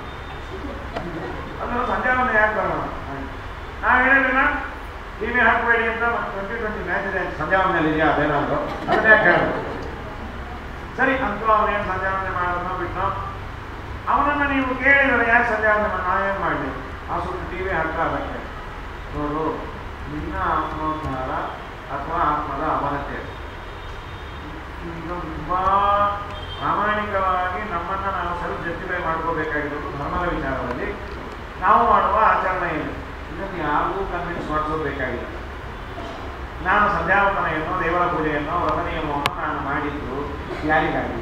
ಅದನ್ನು ಸಂಧ್ಯಾವಂದನೆ ಯಾಕೆ ಬರೋಣ? ನಾವು ಹೇಳಿದ್ರಿನ ಟಿ ವಿ ಹಾಕಬೇಡಿ ಅಂತ, ಟ್ವೆಂಟಿ ಟ್ವೆಂಟಿ ಮ್ಯಾಚ್ ಇದೆ, ಸಂಧ್ಯಾವಂದನೆ ಇದೆಯಾ ಅದೇನಾದ್ರು ಅದನ್ನ ಯಾಕೆ ಹೇಳೋದು? ಸರಿ ಅಂತೂ ಅವನೇನು ಸಂಧ್ಯಾವಂದನೆ ಮಾಡೋದನ್ನ ಬಿಟ್ಟು ಅವನನ್ನು ನೀವು ಕೇಳಿದರೆ ಯಾಕೆ ಸಂಧ್ಯಾವಂದನೆ ನಾವೇನು ಮಾಡಲಿ? ಆ ಸುಟ್ಟು ಟಿ ವಿ ಹಾಕ್ತಾ ಅದಕ್ಕೆ ನೋಡು, ನಿನ್ನ ಆತ್ಮೋದ್ಧಾರ ಅಥವಾ ಆತ್ಮದ ಅವನತೆ ಇದು ತುಂಬ ಪ್ರಾಮಾಣಿಕವಾಗಿ ನಮ್ಮನ್ನು ನಾವು ಸ್ವಲ್ಪ ಜಸ್ಟಿಫೈ ಮಾಡ್ಕೋಬೇಕಾಗಿರೋದು ಧರ್ಮದ ವಿಚಾರದಲ್ಲಿ. ನಾವು ಮಾಡುವ ಆಚರಣೆ ಏನು, ಇದನ್ನು ಯಾರಿಗೂ ಕನ್ವಿನ್ಸ್ ಮಾಡಿಸೋಬೇಕಾಗಿಲ್ಲ. ನಾನು ಸಂಧ್ಯಾವಂದನೆಯನ್ನು, ದೇವರ ಪೂಜೆಯನ್ನು, ವ್ರತ ನಿಯಮವನ್ನು ನಾನು ಮಾಡಿದ್ದು ಯಾರಿಗಾಗಿ?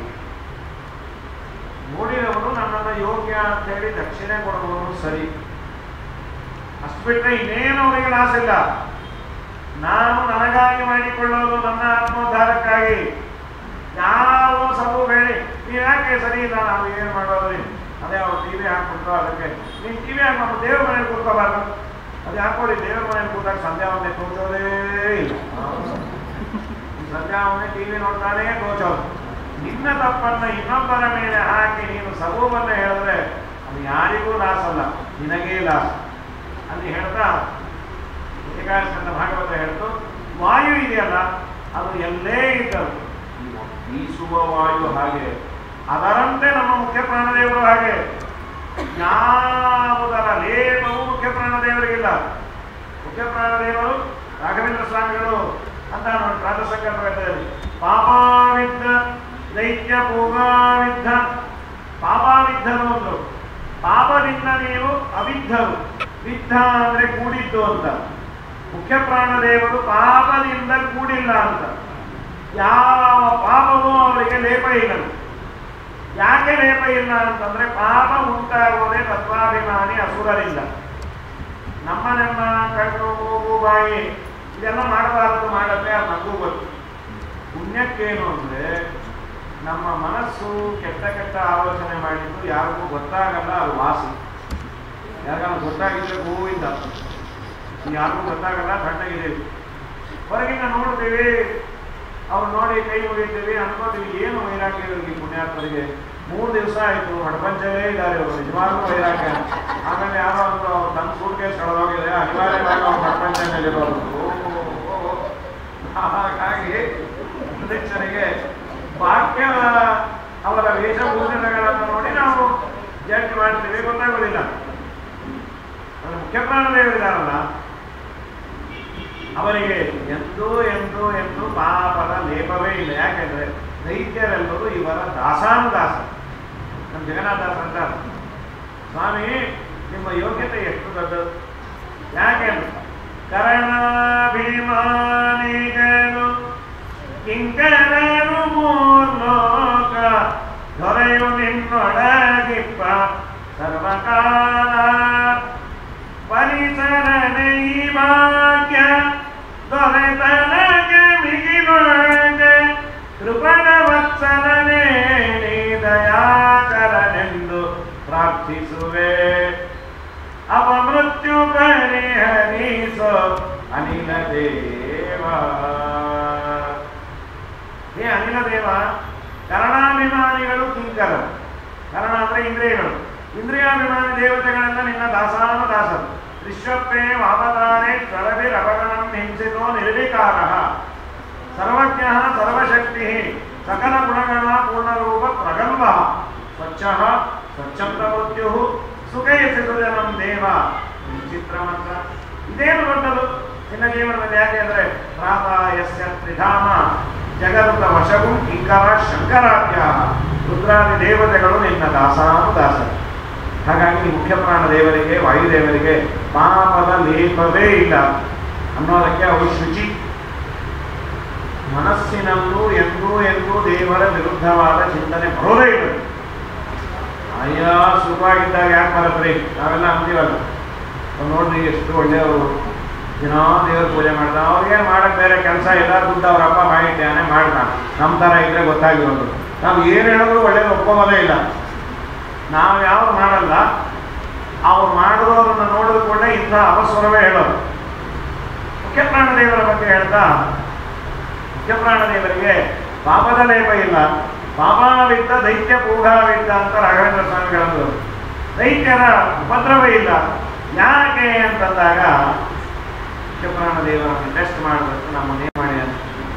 ನೋಡಿದವರು ನನ್ನನ್ನು ಯೋಗ್ಯ ಅಂತೇಳಿ ದಕ್ಷಿಣೆ ಕೊಡುವವರು ಸರಿ, ಅಷ್ಟು ಬಿಟ್ಟರೆ ಇನ್ನೇನು ಅವರಿಗೆ ಲಾಸ್ ಇಲ್ಲ. ನಾನು ನನಗಾಗಿ ಮಾಡಿಕೊಳ್ಳೋದು ನನ್ನ ಆತ್ಮೋದ್ಧಾರಕ್ಕಾಗಿ. ಯಾವ ಸಬು ಹೇಳಿ ನೀವು ಯಾಕೆ ಸರಿ ಇಲ್ಲ, ನಾವು ಏನು ಮಾಡೋದ್ರಿ? ಅದೇ ಅವ್ರು ಟಿ ವಿ ಹಾಕ್ಬಿಟ್ಟು ಅದಕ್ಕೆ ನೀನು ಟಿ ವಿ ಹಾಕಿ ನಮ್ಮ ದೇವ್ರ ಮನೇಲಿ ಕೂತ್ಕೋಬಾರ್ದು, ಅದು ಹಾಕೊಳ್ಳಿ. ದೇವ್ರ ಮನೇಲಿ ಕೂತಾಗ ಸಂಧ್ಯಾವಂದನೆ ತೋಚೋದೇ ಇಲ್ಲ. ಸಂಧ್ಯಾವಂದನೆ ಟಿ ವಿ ನೋಡ್ತಾನೇ ತೋಚೋದು. ನಿನ್ನ ತಪ್ಪನ್ನು ಇನ್ನೊಬ್ಬರ ಮೇಲೆ ಹಾಕಿ ನೀನು ಸಬೂಬನ್ನು ಹೇಳಿದ್ರೆ ಅದು ಯಾರಿಗೂ ಲಾಸ್ ಅಲ್ಲ, ನಿನಗೇ ಲಾಸ್. ಅಲ್ಲಿ ಹೇಳ್ತಾ ಏಕಾದಶಿಂದ ಭಾಗವತ ಹೇಳ್ತು, ವಾಯು ಇದೆಯಲ್ಲ ಅದು ಎಲ್ಲೇ ಇದ್ದರು, ಬೀಸುವ ವಾಯು ಹಾಗೆ, ಅದರಂತೆ ನಮ್ಮ ಮುಖ್ಯ ಪ್ರಾಣದೇವರು ಹಾಗೆ. ಯಾವುದರ ಲೇಪವೂ ಮುಖ್ಯ ಪ್ರಾಣದೇವರಿಗಿಲ್ಲ. ಮುಖ್ಯ ಪ್ರಾಣದೇವರು ರಾಘವೇಂದ್ರ ಸ್ವಾಮಿಗಳು ಅಂತ ನೋಡಿ ಪ್ರಾತಸಂಕಲ್ಪದಲ್ಲಿ ಪಾಪಾವಿದ್ದ ದೈತ್ಯ ಭೋಗಾವಿದ್ದ. ಪಾಪಾವಿದ್ಧರು ಒಂದು, ಪಾಪದಿಂದ ನೀವು ಅವಿದ್ಧರು, ವಿದ್ಧ ಅಂದ್ರೆ ಕೂಡಿದ್ದು ಅಂತ. ಮುಖ್ಯ ಪ್ರಾಣದೇವರು ಪಾಪದಿಂದ ಕೂಡಿಲ್ಲ ಅಂತ. ಯಾವ ಪಾಪವೂ ಅವರಿಗೆ ಲೇಪ ಇಲ್ಲ. ಯಾಕೆ ಲೇಪ ಇಲ್ಲ ಅಂತಂದ್ರೆ ಪಾಪ ಉಂಟಾಗುವುದೇ ತತ್ವಾಭಿಮಾನಿ ಅಸುರರಿಂದ. ನಮ್ಮ ನಮ್ಮ ಕಣ್ಣು ಮೂಗು ಬಾಯಿ ಇದೆಲ್ಲ ಮಾಡಬಾರದು, ಮಾಡತ್ತೆ, ಅದು ನಮಗೂ ಗೊತ್ತು. ಪುಣ್ಯಕ್ಕೇನು ಅಂದ್ರೆ ನಮ್ಮ ಮನಸ್ಸು ಕೆಟ್ಟ ಕೆಟ್ಟ ಆಲೋಚನೆ ಮಾಡಿದ್ದು ಯಾರಿಗೂ ಗೊತ್ತಾಗಲ್ಲ, ಅದು ವಾಸಿ. ಯಾರಿಗಾದ್ರು ಗೊತ್ತಾಗಿದ್ರೆ ಗೋವಿಂದ, ಯಾರಿಗೂ ಗೊತ್ತಾಗಲ್ಲ, ತಣ್ಣಗಿದ್ದೀವಿ. ಹೊರಗಿಂದ ನೋಡ್ತೀವಿ, ಅವ್ರು ನೋಡಿ ಕೈ ಮುಗಿತೀವಿ, ಅನ್ಕೋತೀವಿ ಏನು ವೈರಾಗ್ಯ ಇವ್ರಿಗೆ ಪುಣ್ಯಾತ್ಮರಿಗೆ. ಮೂರು ದಿವಸ ಆಯಿತು ಹಡಪಂಚಲೇ ಇದ್ದಾರೆ ಅವರು, ನಿಜವಾಗ್ಲೂ ವೈರಾಗ್ಯ. ಆಮೇಲೆ ಯಾರೋ ಅಂದ್ರು ಅವ್ರು ತನ್ನ ಸೂಟ್ ಕೇಸ್ ಕಳೆದೋಗಿದೆ, ಅನಿವಾರ್ಯವಾಗಿ ಅವ್ರು ಹಡಪಂಚನಲ್ಲಿರೋರು. ಹಾಗಾಗಿ ಅಧ್ಯಕ್ಷರಿಗೆ ವಾಕ್ಯ ಅವರ ವೇಷಭೂಷಣಗಳನ್ನು ನೋಡಿ ನಾವು ಜಡ್ಜ್ ಮಾಡ್ತೀವಿ, ಗೊತ್ತಾಗೋದಿಲ್ಲ. ಅದು ಮುಖ್ಯ ಪ್ರಾಣದೇವರಿದಾರಲ್ಲ ಅವರಿಗೆ ಎಂದೂ ಎಂದೂ ಎಂದೂ ಪಾಪದ ಲೇಪವೇ ಇಲ್ಲ. ಯಾಕೆಂದ್ರೆ ದೈತ್ಯರೆಲ್ಲರೂ ಇವರ ದಾಸಾನುದಾಸ. ನಮ್ಮ ಜಗನ್ನಾಥದಾಸ ಅಂತ, ಸ್ವಾಮಿ ನಿಮ್ಮ ಯೋಗ್ಯತೆ ಎಷ್ಟು ದೊಡ್ಡದು. ಯಾಕೆಂದ್ರೆ ಕರ್ಣಾಭಿಮಾನಿಗಳು ಕಿಂಕರರು ಮೂರ್ಲೋಕ ದೊರೆಯು ನಿನ್ನೊಳಗಿಪ್ಪ ಸರ್ವಕಾಲ ಪರಿಸರನೆ ಈ ಭಾಗ್ಯ ದೊರೆತನಗೆ ಮಿಗಿಲೊಳಗೆ ಕೃಪಣ ವತ್ಸಲನೇ ನೀ ದಯಾಕರನೆಂದು ಪ್ರಾರ್ಥಿಸುವೆ. ಅಪಮೃತ್ಯು ಪರಿಹರಿಸೋ ಅನಿಲ ದೇವ ದೇವ. ಹೇ ಅನಿಲ ದೇವ, ಕರಣಾಭಿಮಾನಿಗಳು ಕಿಂಕರರು. ಕರಣ ಅಂದ್ರೆ ಇಂದ್ರಿಯಗಳು. ಇಂದ್ರಿಯಾಭಿಮಾನಿ ದೇವತೆಗಳೆಲ್ಲ ನಿನ್ನ ದಾಸಾನು ದಾಸರು. ವಿಶ್ವಪ್ಪೇ ವಾಮದಾನೆ ಕ್ಷರಭಿರಪಗಣಂ ಹಿಂಸಿತೋ ನಿರ್ವಿಕಾರ ಸರ್ವಜ್ಞ ಸರ್ವಶಕ್ತಿ ಸಕಲ ಗುಣಗಣ ಪೂರ್ಣರೂಪ ಪ್ರಗಲ್ಭ ಸ್ವಚ್ಛ ಸ್ವಚ್ಛಂದ ಮೃತ್ಯು ಸುಖಯಿಸಿದು ಜನಂ ದೇವ. ವಿಚಿತ್ರವಂತ ಇದೇನು ದೊಡ್ಡದು ನಿನ್ನ ಜೀವನದಲ್ಲಿ. ಯಾಕೆ ಅಂದರೆ ಪ್ರಾತಃ ಯಸ್ಯ ತ್ರಿಧಾಮ ಜಗತ್ತ ವಶವು ಕಿಂಕರ ಶಂಕರಾಧ್ಯ. ರುದ್ರಾದಿ ದೇವತೆಗಳು ನಿನ್ನ ದಾಸಾನು ದಾಸರು. ಹಾಗಾಗಿ ಮುಖ್ಯ ಪ್ರಾಣ ದೇವರಿಗೆ ವಾಯುದೇವರಿಗೆ ಪಾಪದ ಲೇಪವೇ ಇಲ್ಲ ಅನ್ನೋದಕ್ಕೆ ಅವರು ಶುಚಿ. ಮನಸ್ಸಿನಲ್ಲೂ ಎಂದೂ ಎಂದೂ ದೇವರ ವಿರುದ್ಧವಾದ ಚಿಂತನೆ ಬರೋದೇ ಇಲ್ಲ. ಅಯ್ಯ ಸುಖವಾಗಿದ್ದಾಗ ಯಾಕೆ ಬರತ್ರಿ ನಾವೆಲ್ಲ ಅಂತೀವಲ್ಲ. ನೋಡ್ರಿ ಎಷ್ಟು ಒಳ್ಳೆಯವರು, ದಿನ ದೇವ್ರ ಪೂಜೆ ಮಾಡ್ತಾನೆ. ಅವ್ರಿಗೆ ಮಾಡಕ್ಕೆ ಬೇರೆ ಕೆಲಸ ಇಲ್ಲ, ದುಡ್ಡು ಅವ್ರ ಅಪ್ಪ ಮಾಡಿದ್ದಾನೆ ಮಾಡ್ತಾನೆ. ನಮ್ಮ ಥರ ಇದ್ರೆ ಗೊತ್ತಾಗಿರೋದು. ನಾವು ಏನು ಹೇಳಿದ್ರು ಒಳ್ಳೇದು ಒಪ್ಕೋಬೋದೇ ಇಲ್ಲ. ನಾವು ಯಾವ್ದು ಮಾಡಲ್ಲ, ಅವ್ರು ಮಾಡಿದವ್ರನ್ನ ನೋಡಿದ್ಕೊಂಡೆ ಇಂಥ ಅಪಸ್ವರವೇ ಹೇಳೋದು. ಮುಖ್ಯ ಪ್ರಾಣದೇವರ ಬಗ್ಗೆ ಹೇಳ್ತಾ, ಮುಖ್ಯ ಪ್ರಾಣದೇವರಿಗೆ ಪಾಪದ ಲೇಪ ಇಲ್ಲ. ಪಾಪಾವಿದ್ದ ದೈತ್ಯ ಪೂಘಾವಿದ್ದ ಅಂತ ರಾಘವೇಂದ್ರ ಸ್ವಾಮಿಗಳಂದರು. ದೈತ್ಯರ ಉಪದ್ರವೇ ಇಲ್ಲ. ಯಾಕೆ ಅಂತಂದಾಗ ಮುಖ್ಯ ಪ್ರಾಣದೇವರನ್ನು ಟೆಸ್ಟ್ ಮಾಡಬೇಕು. ನಮ್ಮನ್ನೇ ಮಾಡಿ ಅಂತ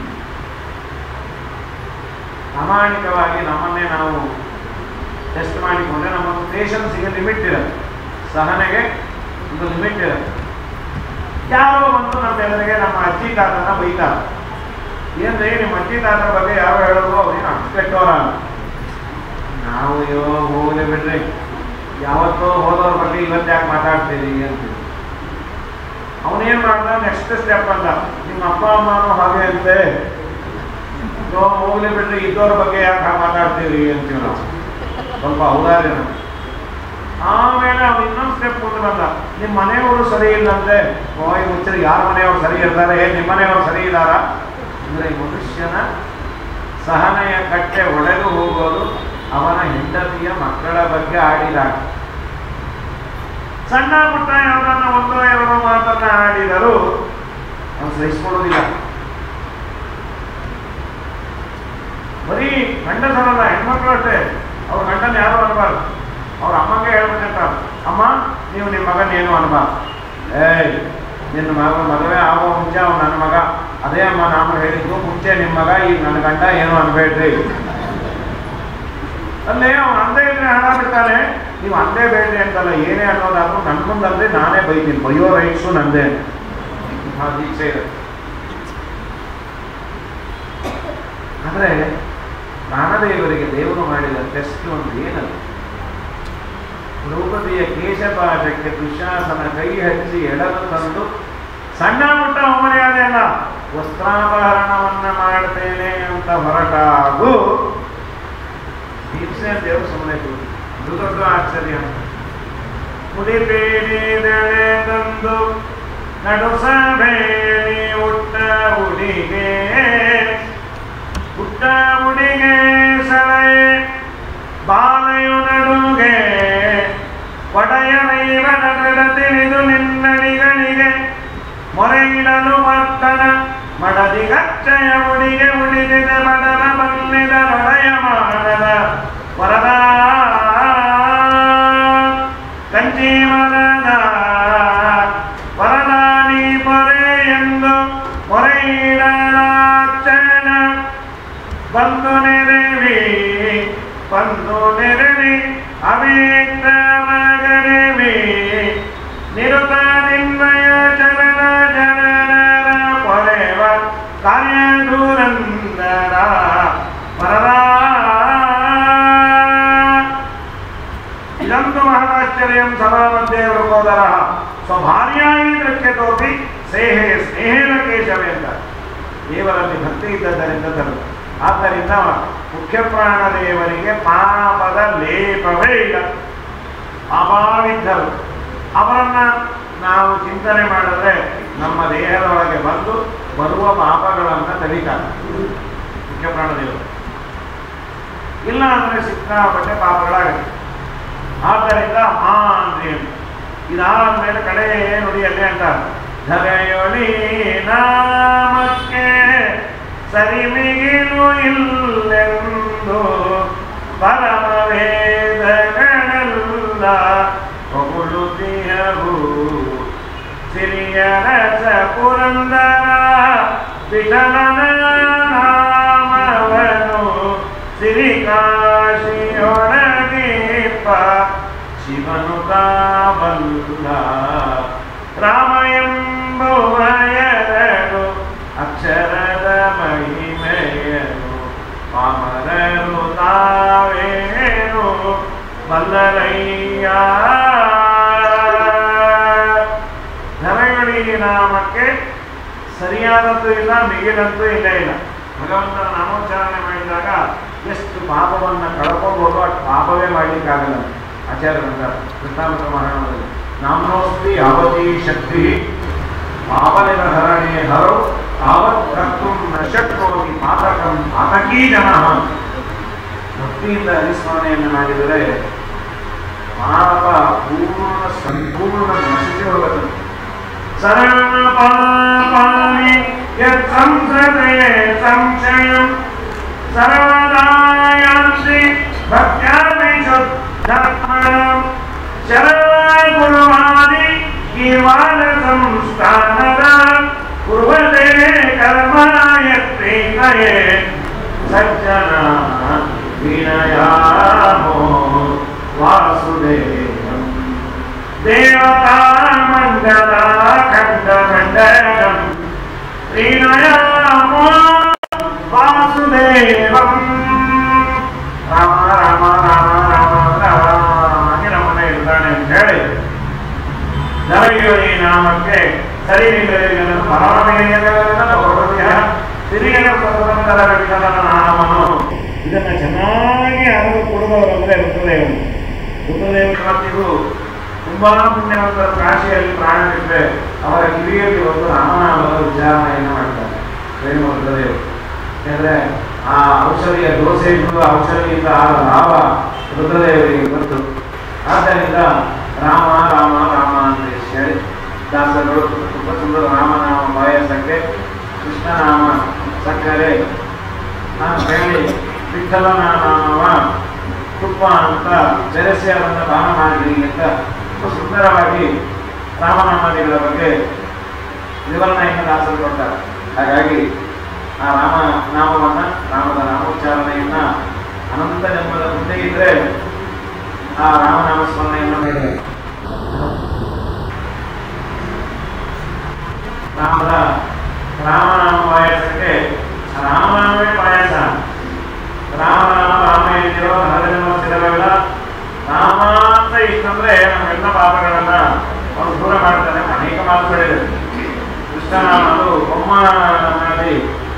ಪ್ರಾಮಾಣಿಕವಾಗಿ ನಮ್ಮನ್ನೇ ನಾವು ಟೆಸ್ಟ್ ಮಾಡಿಕೊಂಡ್ರೆ ನಮ್ಮೊಂದು ಪೇಷನ್ಸಿಗೆ ಲಿಮಿಟ್ ಇರುತ್ತೆ, ಸಹನೆಗೆ ಒಂದು ಲಿಮಿಟ್ ಇರುತ್ತೆ. ಯಾರೋ ಒಂದು ನಮ್ಮ ಎದುರಿಗೆ ನಮ್ಮ ಅಜ್ಜಿ ತಾತನ ಬೈತಾರೆ. ಏನ್ರಿ ನಿಮ್ಮ ಅಜ್ಜಿ ತಾತರ ಬಗ್ಗೆ ಯಾರೋ ಹೇಳೋದು ಅವ್ರೇನು ಅಷ್ಟು ಕೆಟ್ಟವರ. ನಾವು ಅಯ್ಯೋ ಹೋಗಲಿ ಬಿಡ್ರಿ, ಯಾವತ್ತೋ ಹೋದವ್ರ ಬಗ್ಗೆ ಇವತ್ತು ಯಾಕೆ ಮಾತಾಡ್ತೀರಿ ಅಂತೀವಿ. ಅವನೇನು ಮಾಡ್ದ ನೆಕ್ಸ್ಟ್ ಸ್ಟೆಪ್ ಅಂತ, ನಿಮ್ಮ ಅಪ್ಪ ಅಮ್ಮನೂ ಹಾಗೆ ಅಂತೆ, ಹೋಗ್ಲಿ ಬಿಡ್ರಿ ಇದ್ದವ್ರ ಬಗ್ಗೆ ಯಾಕೆ ಮಾತಾಡ್ತೀರಿ ಅಂತೀವಿ ನಾವು. ಸ್ವಲ್ಪ ಔದಾರ್ಯ. ಆಮೇಲೆ ಅವ್ನು ಇನ್ನೊಂದು ಸ್ಟೆಪ್ ಮುಂದೆ ಬಂದ, ನಿಮ್ಮ ಮನೆಯವರು ಸರಿ ಇಲ್ಲಂತೆ. ಓಯ್ ಮುಚ್ಚರಿ, ಯಾರ ಮನೆಯವ್ರು ಸರಿ ಇರ್ತಾರೆ, ನಿಮ್ಮ ಮನೆಯವ್ರು ಸರಿ ಇದ್ದಾರ ಅಂದರೆ ಮನುಷ್ಯನ ಸಹನೆಯ ಕಟ್ಟೆ ಒಡೆದು ಹೋಗೋದು ಅವನ ಹೆಂಡತಿಯ ಮಕ್ಕಳ ಬಗ್ಗೆ ಆಡಿದಾಗ. ಸಣ್ಣ ಪುಟ್ಟ ಯಾವುದನ್ನ ಒಂದೋ ಎರಡೋ ಮಾತನ್ನ ಆಡಿದರೂ ಅವನು ಸಹಿಸ್ಕೊಳ್ಳೋದಿಲ್ಲ. ಬರೀ ಗಂಡಸರಲ್ಲ, ಹೆಣ್ಮಕ್ಳು ಅಷ್ಟೇ. ಅವ್ರ ಗಂಡನ ಯಾರು ಅನ್ಬಾರ್ದು. ಅವ್ರ ಅಮ್ಮಂಗೆ ಹೇಳ್ಬೇಕಂತಾರೆ, ಅಮ್ಮ ನೀವು ನಿಮ್ಮ ಮಗನ ಏನು ಅನ್ಬಾರ್ದು. ಏಯ್ ನಿನ್ನ ಮಗ ಮದುವೆ ಆಗೋ ಮುಂಚೆ ಅವ್ನು ನನ್ನ ಮಗ, ಅದೇ ಅಮ್ಮ ನಾನು ಹೇಳಿದ್ದು, ಮುಂಚೆ ನಿಮ್ಮ ಮಗ, ಈಗ ನನ್ನ ಗಂಡ ಏನು ಅನ್ಬೇಡ್ರಿ. ಅಲ್ಲೇ ಅವ್ನು ಅಂದೇ ಇದ್ರೆ ಹಣ ಬಿಡ್ತಾನೆ. ನೀವು ಅಂದೇ ಬೇಡ್ರಿ ಅಂತಲ್ಲ, ಏನೇ ಅನ್ನೋದಾದ್ರೂ ನನ್ನ ಮುಂದಲ್ಲದೆ ನಾನೇ ಬೈತೀನಿ. ಬೈಯೋ ರೈಟ್ಸು ನಂದೇ. ಆ ದೀಕ್ಷೆ ಇದೆ. ಆದರೆ ಪ್ರಾಣದೇವರಿಗೆ ದೇವರು ಮಾಡಿದ ಟೆಸ್ಟ್ ಒಂದು ಏನಲ್ಲ. ದ್ರೌಪದಿಯ ಕೇಶಪಾಠಕ್ಕೆ ದುಶ್ಯಾಸನ ಕೈ ಹಚ್ಚಿ ಎಡಲು ತಂದು ಸಣ್ಣ ಪುಟ್ಟ ಅವಮರ್ಯಾದೆ ಅಲ್ಲ, ವಸ್ತ್ರಾಪಹರಣವನ್ನ ಮಾಡ್ತೇನೆ ಅಂತ ಹೊರಟಾಗೂ ದೀಕ್ಷೆ ದೇವರು ಸುಮ್ಮನೆ ಕೂತು. ಇದು ದೊಡ್ಡ ಆಶ್ಚರ್ಯ. ಮುಡಿಬೇಡಿದಳೆ ತಂದು ನಡು ಸಭೆಯಲ್ಲಿ ಉಟ್ಟ ಉಡಿಗೆ ಉಟ್ಟ ಉಡಿಗೆ ಸಲಹೆ ಬಾಲೆಯು ನಡುಗೆ ಒಡೆಯನೈವ ನಗರ ತಿಳಿದು ನಿನ್ನಡಿಗಳಿಗೆ ಮೊರೆಯಿಡಲು ಭಕ್ತನ ಮಡದಿಗಚ್ಚಯ ಉಡಿಗೆ ಉಳಿದಿದ ಮಡಲ ಬಲ್ಲಿದ ಒಡೆಯ ಮಾಡದ ವರದ ಕಂಚಿ ಮರದ ವರದಾನಿ ಮೊರೆ ಎಂದು ಮೊರೆಯಿಡಲಾಚನ ಬಂದು ನೆರವಿ ಬಂದು ನೆರವಿ ಅವೇಕ್ತ ಮಗರವಿ ನಿರುತ ನಿನ್ಮಯ ಚರಣ ಜನರ ಪೊರೆವ ಕಾರ್ಯ ಧುರಂದರ ವರದ. ಇದಂತೂ ಮಹದಾಶ್ಚರ್ಯಂ ಸದಾ ಮಧ್ಯೆ ವೃಕೋದರ ಸ್ವಭಾರ್ಯಾಯಿ ದೃಶ್ಯತೋಪಿ ಸ್ನೇಹೇ ಸ್ನೇಹೇನ ಕೇಶವೇ ಅಂತ ದೇವರಲ್ಲಿ ಭಕ್ತಿ ಇದ್ದದರಿಂದ ತರು. ಆದ್ದರಿಂದ ಮುಖ್ಯ ಪ್ರಾಣ ದೇವರಿಗೆ ಪಾಪದ ಲೇಪವೇ ಇಲ್ಲ. ಪಾಪಾವಿದ್ದರು ಅವರನ್ನ ನಾವು ಚಿಂತನೆ ಮಾಡಿದ್ರೆ ನಮ್ಮ ದೇಹದೊಳಗೆ ಬಂದು ಬರುವ ಪಾಪಗಳನ್ನು ತಡೀತಾರೆ ಮುಖ್ಯ ಪ್ರಾಣ ದೇವರು. ಇಲ್ಲ ಅಂದರೆ ಸಿಕ್ಕಾಪಟ್ಟೆ ಪಾಪಗಳಾಗುತ್ತೆ. ಆದ್ದರಿಂದ ಮಾ ಅಂದ್ರೆ ಇದಾದ ಮೇಲೆ ಕಡೆ ನುಡಿಯಲ್ಲೇ ಅಂತಾರೆ ಧರೆಯೊಳಿ ನಾಮಕ್ಕೆ ಸರಿಮಿಗಿಲು ಇಲ್ಲೆಂದು ಪರಮ ವೇದಗಳೆಲ್ಲ ಹೊಗಳುತ್ತಿಯವು. ಸಿರಿಯರಸ ಪುರಂದರ ವಿಠಲನ ನಾಮವನು ಸಿರಿಕಾಶಿಯೊಳಗೀಪ ಶಿವನು ತಾವಲ್ಲ. ರಾಮ ಎಂಬುವ ಎರಡು ಅಕ್ಷರದ ಮಹಿಮೆಯನು ಪಾಮರರು ತಾವೇನು ಬಲ್ಲರಯ್ಯ. ಧರೆಯೊಳಿ ನಾಮಕ್ಕೆ ಸರಿಯಾದದ್ದು ಇಲ್ಲ, ಮಿಗಿಲಂತೂ ಇಲ್ಲೇ ಇಲ್ಲ. ಭಗವಂತನ ನಾಮೋಚ್ಚಾರಣೆ ಮಾಡಿದಾಗ ಎಷ್ಟು ಪಾಪವನ್ನು ಕಳ್ಕೋಬಹುದು, ಅಷ್ಟು ಪಾಪವೇ ಮಾಡಲಿಕ್ಕಾಗಲ್ಲ. ಆಚಾರ್ಯರಂತ ಕೃಷ್ಣಾಮೃತ ಮಹಾರಾಣದಲ್ಲಿ ನಾಮ್ನೋಸ್ತಿ ಯಾವತೀ ಶಕ್ತಿ ಪಾಪನಿನ ಹರಣೆ ಹರೋ ತಾವತ್ ಕರ್ತು ನ ಶಕ್ನೋತಿ ಪಾತಕಂ ಪಾತಕೀ ಜನ. ಭಕ್ತಿಯಿಂದ ಹರಿಸ್ಮರಣೆಯನ್ನು ಮಾಡಿದರೆ ಪಾಪ ಪೂರ್ಣ ಸಂಪೂರ್ಣ ನಶಿಸಿ ಹೋಗುತ್ತದೆ. ಸರ್ವ ಪಾಪಾನಿ ಯತ್ ಸಂಸೃತಯೇ ಸಂಶಯಂ ಸರ್ವದಾ ಯಾಂತಿ ಭಕ್ತ್ಯಾಭಿಶುದ್ಧಾತ್ಮನಂ. ಶರಣ ಗುರುವಾದಿ ಕೀರ್ವಾಣ ಸಂಸ್ಥಾನದ ಕುರ್ವತೆ ಕರ್ಮಾಯತ್ರೀಕಯೇ ಸಜ್ಜನ ವಿನಯಾಮೋ ವಾಸುದೇವಂ. ದೇವತಾ ಮಂಡಲ ಖಂಡ ಮಂಡಲಂ ವಿನಯಾಮೋ ವಾಸುದೇವಂ. ರಾಮ ರಾಮ ರಾಮ ರಾಮ ರಾಮ ನಮ್ಮನೆ ಇರ್ತಾನೆ ಅಂತ ಹೇಳಿ ಧರೆಯೊಳಿ ನಾಮಕ್ಕೆ ಸರಿ ನಿಲ್ಲಲು ಪರಮೇಯ ಸಿರಿಯನ ಸ್ವತಂತ್ರ ವಿಠಲನ ನಾಮನು. ಇದನ್ನ ಚೆನ್ನಾಗಿ ಅರಿವು ಕೊಡುವವರಂದ್ರೆ ರುದ್ರದೇವರು. ರುದ್ರದೇವರ ಮಾತಿಗೂ ತುಂಬಾ ಪುಣ್ಯವಂತರ ಕಾಶಿಯಲ್ಲಿ ಪ್ರಾಣ ಬಿಟ್ಟರೆ ಅವರ ಕಿವಿಯಲ್ಲಿ ಒಂದು ರಾಮನಾಮದ ವಿಚಾರಣೆಯನ್ನು ಮಾಡ್ತಾರೆ ರೇಣು ರುದ್ರದೇವರು. ಯಾಕಂದ್ರೆ ಆ ಔಷಧಿಯ ದೋಸೆಗಳು ಔಷಧಿಯಿಂದ ಆದ ಲಾಭ ರುದ್ರದೇವರಿಗೆ ಗೊತ್ತು. ಆದ್ದರಿಂದ ರಾಮ ರಾಮ ರಾಮ ಅಂತ ಹೇಳಿ ದಾಸರು ತುಂಬ ಸುಂದರ ರಾಮನಾಮ ಪಾಯಸಕ್ಕೆ ಕೃಷ್ಣನಾಮ ಸಕ್ಕರೆ ನಾನು ಹೇಳಿ ವಿಠಲನ ನಾಮವ ತುಪ್ಪ ಅಂತ ಬೆರೆಸಿ ಅದನ್ನು ದಾನ ಮಾಡಿದ್ರಿ ಅಂತ ತುಂಬ ಸುಂದರವಾಗಿ ರಾಮನಾಮಾದಿಗಳ ಬಗ್ಗೆ ವಿವರಣೆಯನ್ನು ದಾಸರು ಕೊಡ್ತಾರೆ. ಹಾಗಾಗಿ ಆ ರಾಮ ನಾಮವನ್ನು ರಾಮದ ನಾಮೋಚ್ಚಾರಣೆಯನ್ನ ಅನಂತ ಜನ್ಮದ ಮುಂದೆ ಇದ್ರೆ ಆ ರಾಮನಾಮ ಸ್ಮರಣೆಯನ್ನು ಮಾಡಿದರೆ ರಾಮದ ರಾಮನಾಮ ಪಾಯಸಕ್ಕೆ ರಾಮನಾಮವೇ ಪಾಯಸ. ರಾಮನಾಮ ರಾಮ ಏನಿರೋ ಹರಜನ್ಮ ಸಿರವೆಲ್ಲ ರಾಮ ಅಂತ ಇಷ್ಟಂದ್ರೆ ನಮ್ಮೆಲ್ಲ ಪಾಪಗಳನ್ನ ಅವರು ದೂರ ಮಾಡ್ತಾರೆ. ಅನೇಕ ಮಾತುಗಳಿದೆ. ಕೃಷ್ಣನಾಮದು ಬೊಮ್ಮನಲ್ಲಿ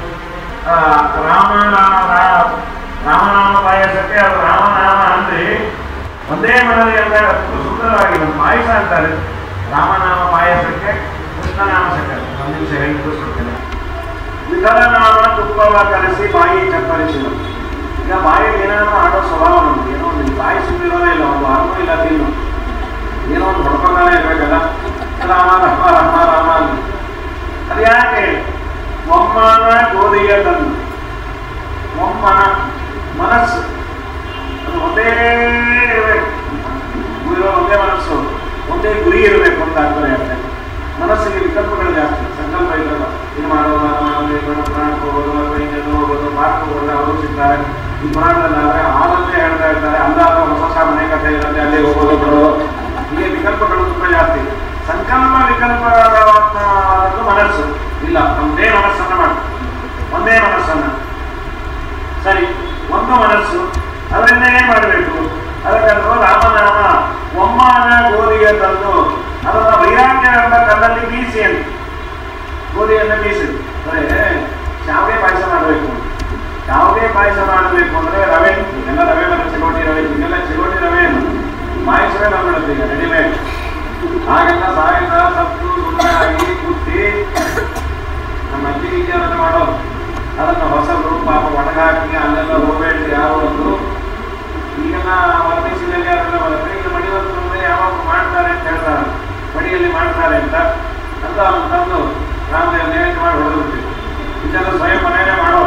ರಾಮನಾಮ ರಾಮನಾಮ ಪಾಯಸಕ್ಕೆ ಅದು ರಾಮನಾಮ ಅಂದ್ರೆ ಒಂದೇ ಮನದಲ್ಲಿ ಅಂದಾಗ ತುಂಬ ಸುಂದರವಾಗಿ ನಮ್ಮ ಪಾಯಸ ಅಂತಾರೆ. ರಾಮನಾಮ ಪಾಯಸಕ್ಕೆ ಕೃಷ್ಣನಾಮ ಸಕ್ಕರೆ ಒಂದು ನಿಮಿಷ ಹೇಳಿ ತೋರಿಸ್ಕೊಡ್ತೇನೆ. ವಿಠಲನಾಮ ತುಪ್ಪವ ಕರೆಸಿ ಬಾಯಿ ಚಪ್ಪರಿಸಿದ. ಈಗ ಬಾಯಿಗೆ ಏನಾದ್ರು ಆಡೋ ಸ್ವಭಾವ ನಮ್ಗೆ ಏನೋ ಒಂದು ಬಾಯಿ ಸುತ್ತಿರೋದೇ ಇಲ್ಲ, ಒಂದು ಅರ್ಥ ಇಲ್ಲ, ತಿನ್ನು ಏನೋ ಒಂದು ಹೊಡ್ಕೊಂಡೇ ಇರ್ಬೇಕಲ್ಲ. ರಾಮ ರಾಮ ರಾಮ ರಾಮ ಅಂತ ಅದು ಯಾಕೆ? ಒಮ್ಮನ ಗೋಧಿಯ ತಂದು ಒಮ್ಮನ ಮನಸ್ಸು ಅದು ಒಂದೇ ಇರಬೇಕು. ಇರೋ ಒಂದೇ ಮನಸ್ಸು ಒಂದೇ ಗುರಿ ಇರಬೇಕು ಅಂತ ಆಗ್ತಾರೆ. ಯಾಕೆ ಮನಸ್ಸಿಗೆ ವಿಕಲ್ಪಗಳು ಜಾಸ್ತಿ, ಸಂಕಲ್ಪ ಇರಲ್ಲ. ಇದು ಮಾಡೋದು ಪ್ರಾಣ ಹೋಗೋದು ಅಥವಾ ಹಿಂಗೆಲ್ಲ ಹೋಗೋದು ಪಾರ್ಕ್ ಹೋಗೋದು ಅವರು ಸಿಗ್ತಾರೆ. ಈ ಪುರಾಣದಲ್ಲಾದ್ರೆ ಹಾಲಲ್ಲೇ ಹೇಳ್ತಾ ಇರ್ತಾರೆ, ಅಲ್ಲಾದ ಹೊಸ ಹೊಸ ಮನೆ ಕಥೆ ಇರುತ್ತೆ, ಅಲ್ಲೇ ಹೋಗೋದು ಬರೋದು, ಹೀಗೆ ವಿಕಲ್ಪಗಳು ತುಂಬ ಜಾಸ್ತಿ. ಸಂಕಲ್ಪ ವಿಕಲ್ಪವಾದದ್ದು ಮನಸ್ಸು ಇಲ್ಲ. ಒಂದೇ ಮನಸ್ಸನ್ನ ಮಾಡಿ ಒಂದೇ ಮನಸ್ಸನ್ನ ಸರಿ ಒಂದು ಮನಸ್ಸು ಅದರಿಂದ ಏನ್ ಮಾಡಬೇಕು? ಅದಕ್ಕಂದ್ರೂ ರಾಮನಾಮ ಒಮ್ಮನ ಗೋಧಿಯ ತಂದು ಅದನ್ನ ವೈರಾಗ್ಯ ಎಂಬ ಕಲ್ಲಲ್ಲಿ ಬೀಸಿ ಅಂತ ಗೋಧಿಯನ್ನು ಬೀಸಿ ಅಂದ್ರೆ ಶಾವಿಗೆ ಪಾಯಸ ಮಾಡಬೇಕು. ಶಾವಿಗೆ ಪಾಯಸ ಮಾಡಬೇಕು ಅಂದ್ರೆ ರವೆ, ಎಲ್ಲ ರವೆ ಮೇಲೆ ಚಿರೋಟಿ ರವೆ, ಇದೆಲ್ಲ ಚಿರೋಟಿ ರವೆ ಪಾಯಸವೇ ಬಂದ್ಬಿಡುತ್ತೆ ಈಗ ರೆಡಿಮೇಡ್. ಹಾಗೆಲ್ಲ ಸಾಯಂತ ಸತ್ತು ಸುಮ್ಮನಾಗಿ ಕುಟ್ಟಿ ನಮ್ಮ ಅಜ್ಜಿ ವಿಚಾರನೆ ಮಾಡೋದು. ಅದನ್ನು ಹೊಸದು ಪಾಪ ಒಣಗಾಕಿ ಅಲ್ಲೆಲ್ಲ ಹೋಗಬೇಡಿ ಯಾರು ಒಂದು ಈಗೆಲ್ಲ ವರ್ಣಿಸಿದಲ್ಲಿ ಅದೆಲ್ಲ ಬರುತ್ತೆ. ಈಗ ಮಡಿವಂತರು ಅಂದ್ರೆ ಯಾವಾಗ ಮಾಡ್ತಾರೆ ಅಂತ ಹೇಳ್ತಾರೆ, ಮಡಿಯಲ್ಲಿ ಮಾಡ್ತಾರೆ ಅಂತ. ಅಂತ ತಂದು ರಾಮದೇವ ನೈವೇದ್ಯ ಮಾಡಿ ಹೊಡೆದ್ಬಿಡ್ತೀವಿ. ಇದೆಲ್ಲ ಸ್ವಯಂ ಮನೆಯೇ ಮಾಡೋ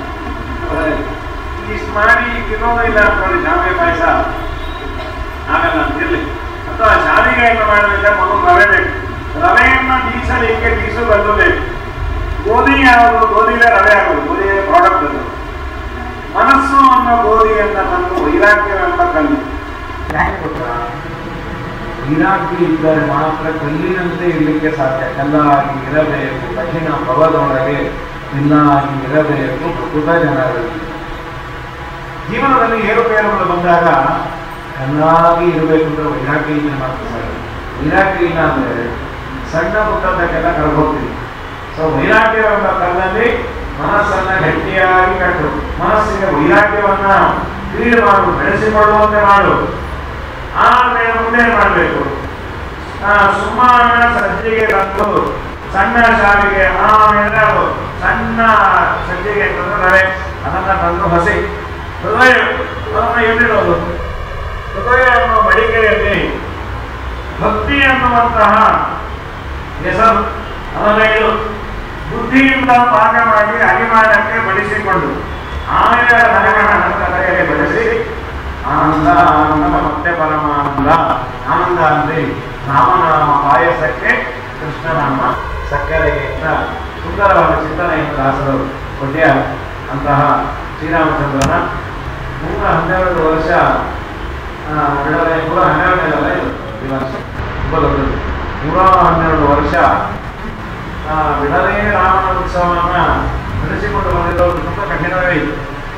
ಇಷ್ಟು ಮಾಡಿ ತಿನ್ನೋದು ಇಲ್ಲ ಅನ್ಕೊಳ್ಳಿ ಶಾವಿಗೆ ಪಾಯಸ ಆಗಲ್ಲ ಅಂತಿರಲಿ. ಅಥವಾ ಶಾವಿಗೆಯನ್ನು ಮಾಡಬೇಕಾದ್ರೆ ಮೊದಲು ರವೆ ಬೇಕು. ರವೆಯನ್ನು ಬೀಸಲಿಕ್ಕೆ ಬೀಸು ಗಲ್ಲು ಬೇಕು. ಗೋಧಿ ಯಾವುದು? ಗೋಧಿಗೆ ರವೆ ಆಗೋದು, ಗೋಧಿ ಪ್ರಾಡಕ್ಟ್ ಅದು. ಮನಸ್ಸು ಅನ್ನೋ ಗೋಧಿಯನ್ನ ತಂದು ವೈರಾಗ್ಯವೆಂಬ ಕಲ್ಲು. ಯಾಕೆ ಗೊತ್ತಾ? ವೈರಾಗ್ಯ ಇದ್ದರೆ ಮಾತ್ರ ಕಲ್ಲಿನಂತೆ ಇರಲಿಕ್ಕೆ ಸಾಧ್ಯ. ಕಲ್ಲಾಗಿ ಇರಬೇಕು, ಕಠಿಣ ಭವದೊಳಗೆ ಇಲ್ಲಾಗಿ ಇರಬೇಕು ಪ್ರಕೃತ ಜನರಲ್ಲಿ. ಜೀವನದಲ್ಲಿ ಏರುಪೇರುಗಳು ಬಂದಾಗ ಕಲ್ಲಾಗಿ ಇರಬೇಕು ಅಂದ್ರೆ ವೈರಾಗ್ಯ ಇಲ್ಲ ಮಾತ್ರ ಸಾಧ್ಯ. ವೈರಾಗ್ಯ ಇಲ್ಲ ಅಂದರೆ ಸಣ್ಣ ಪುಟ್ಟದಕ್ಕೆಲ್ಲ ಕಳ್ಕೊಳ್ತೀವಿ. ಸೊ ವೈರಾಗ್ಯವೆಂಬ ಕಲ್ಲಲ್ಲಿ ಮನಸ್ಸನ್ನ ಗಟ್ಟಿಯಾಗಿ ಕಟ್ಟು, ಮನಸ್ಸಿಗೆ ವೈರಾಗ್ಯವನ್ನ ಕ್ರೀಡೆ ಮಾಡು, ಬೆಳೆಸಿಕೊಳ್ಳುವಂತೆ ಮಾಡು. ಆಮೇಲೆ ಮುಂದೆ ಮಾಡಬೇಕು. ಸುಮಾನ ಸಜ್ಜಿಗೆ ತಂದು ಸಣ್ಣ ಶಾವಿಗೆ, ಆಮೇಲೆ ಅದು ಸಣ್ಣ ಸಜ್ಜಿಗೆ ತಂದು ರವೆ, ಅದನ್ನ ತಂದು ಹಸಿ ಹೃದಯ ಅದನ್ನು ಎಲ್ಲಿಡೋದು. ಹೃದಯ ಅನ್ನುವ ಮಡಿಕೆಯಲ್ಲಿ ಭಕ್ತಿ ಅನ್ನುವಂತಹ ಹೆಸರು ಅದನ್ನ ಇಡು. ಬುದ್ಧಿಯಿಂದ ಪಾಕ ಮಾಡಿ ಅಭಿಮಾನಕ್ಕೆ ಬಡಿಸಿಕೊಂಡು ಆಮೇಲೆ ತಲೆಗೆ ಬಡಿಸಿ ಆನಂದ ಆನಂದ ಮತ್ತೆ ಪರಮಾನಂದ. ಆನಂದ ಅಂದ್ರೆ ರಾಮನಾಮ ಪಾಯಸಕ್ಕೆ ಕೃಷ್ಣನಾಮ ಸಕ್ಕರೆಗೆ ಅಂತ ಸುಂದರವಾದ ಚಿಂತನೆಯನ್ನು ದಾಸರು ಕೊಟ್ಟಿಯ ಅಂತಹ ಶ್ರೀರಾಮಚಂದ್ರನ ನೂರ ಹನ್ನೆರಡು ವರ್ಷ ಬಿಡದೆ ನೂರ ಹನ್ನೆರಡನೇದಲ್ಲ ಇದು ಈ ವರ್ಷ ತುಂಬ ದೊಡ್ಡದು. ನೂರ ಹನ್ನೆರಡು ವರ್ಷ ಬಿಡದೇ ರಾಮನ ಉತ್ಸವವನ್ನು ನಡೆಸಿಕೊಂಡು ಬಂದಿದ್ದವರು ತುಂಬ ಕಠಿಣವೇ ಇತ್ತು.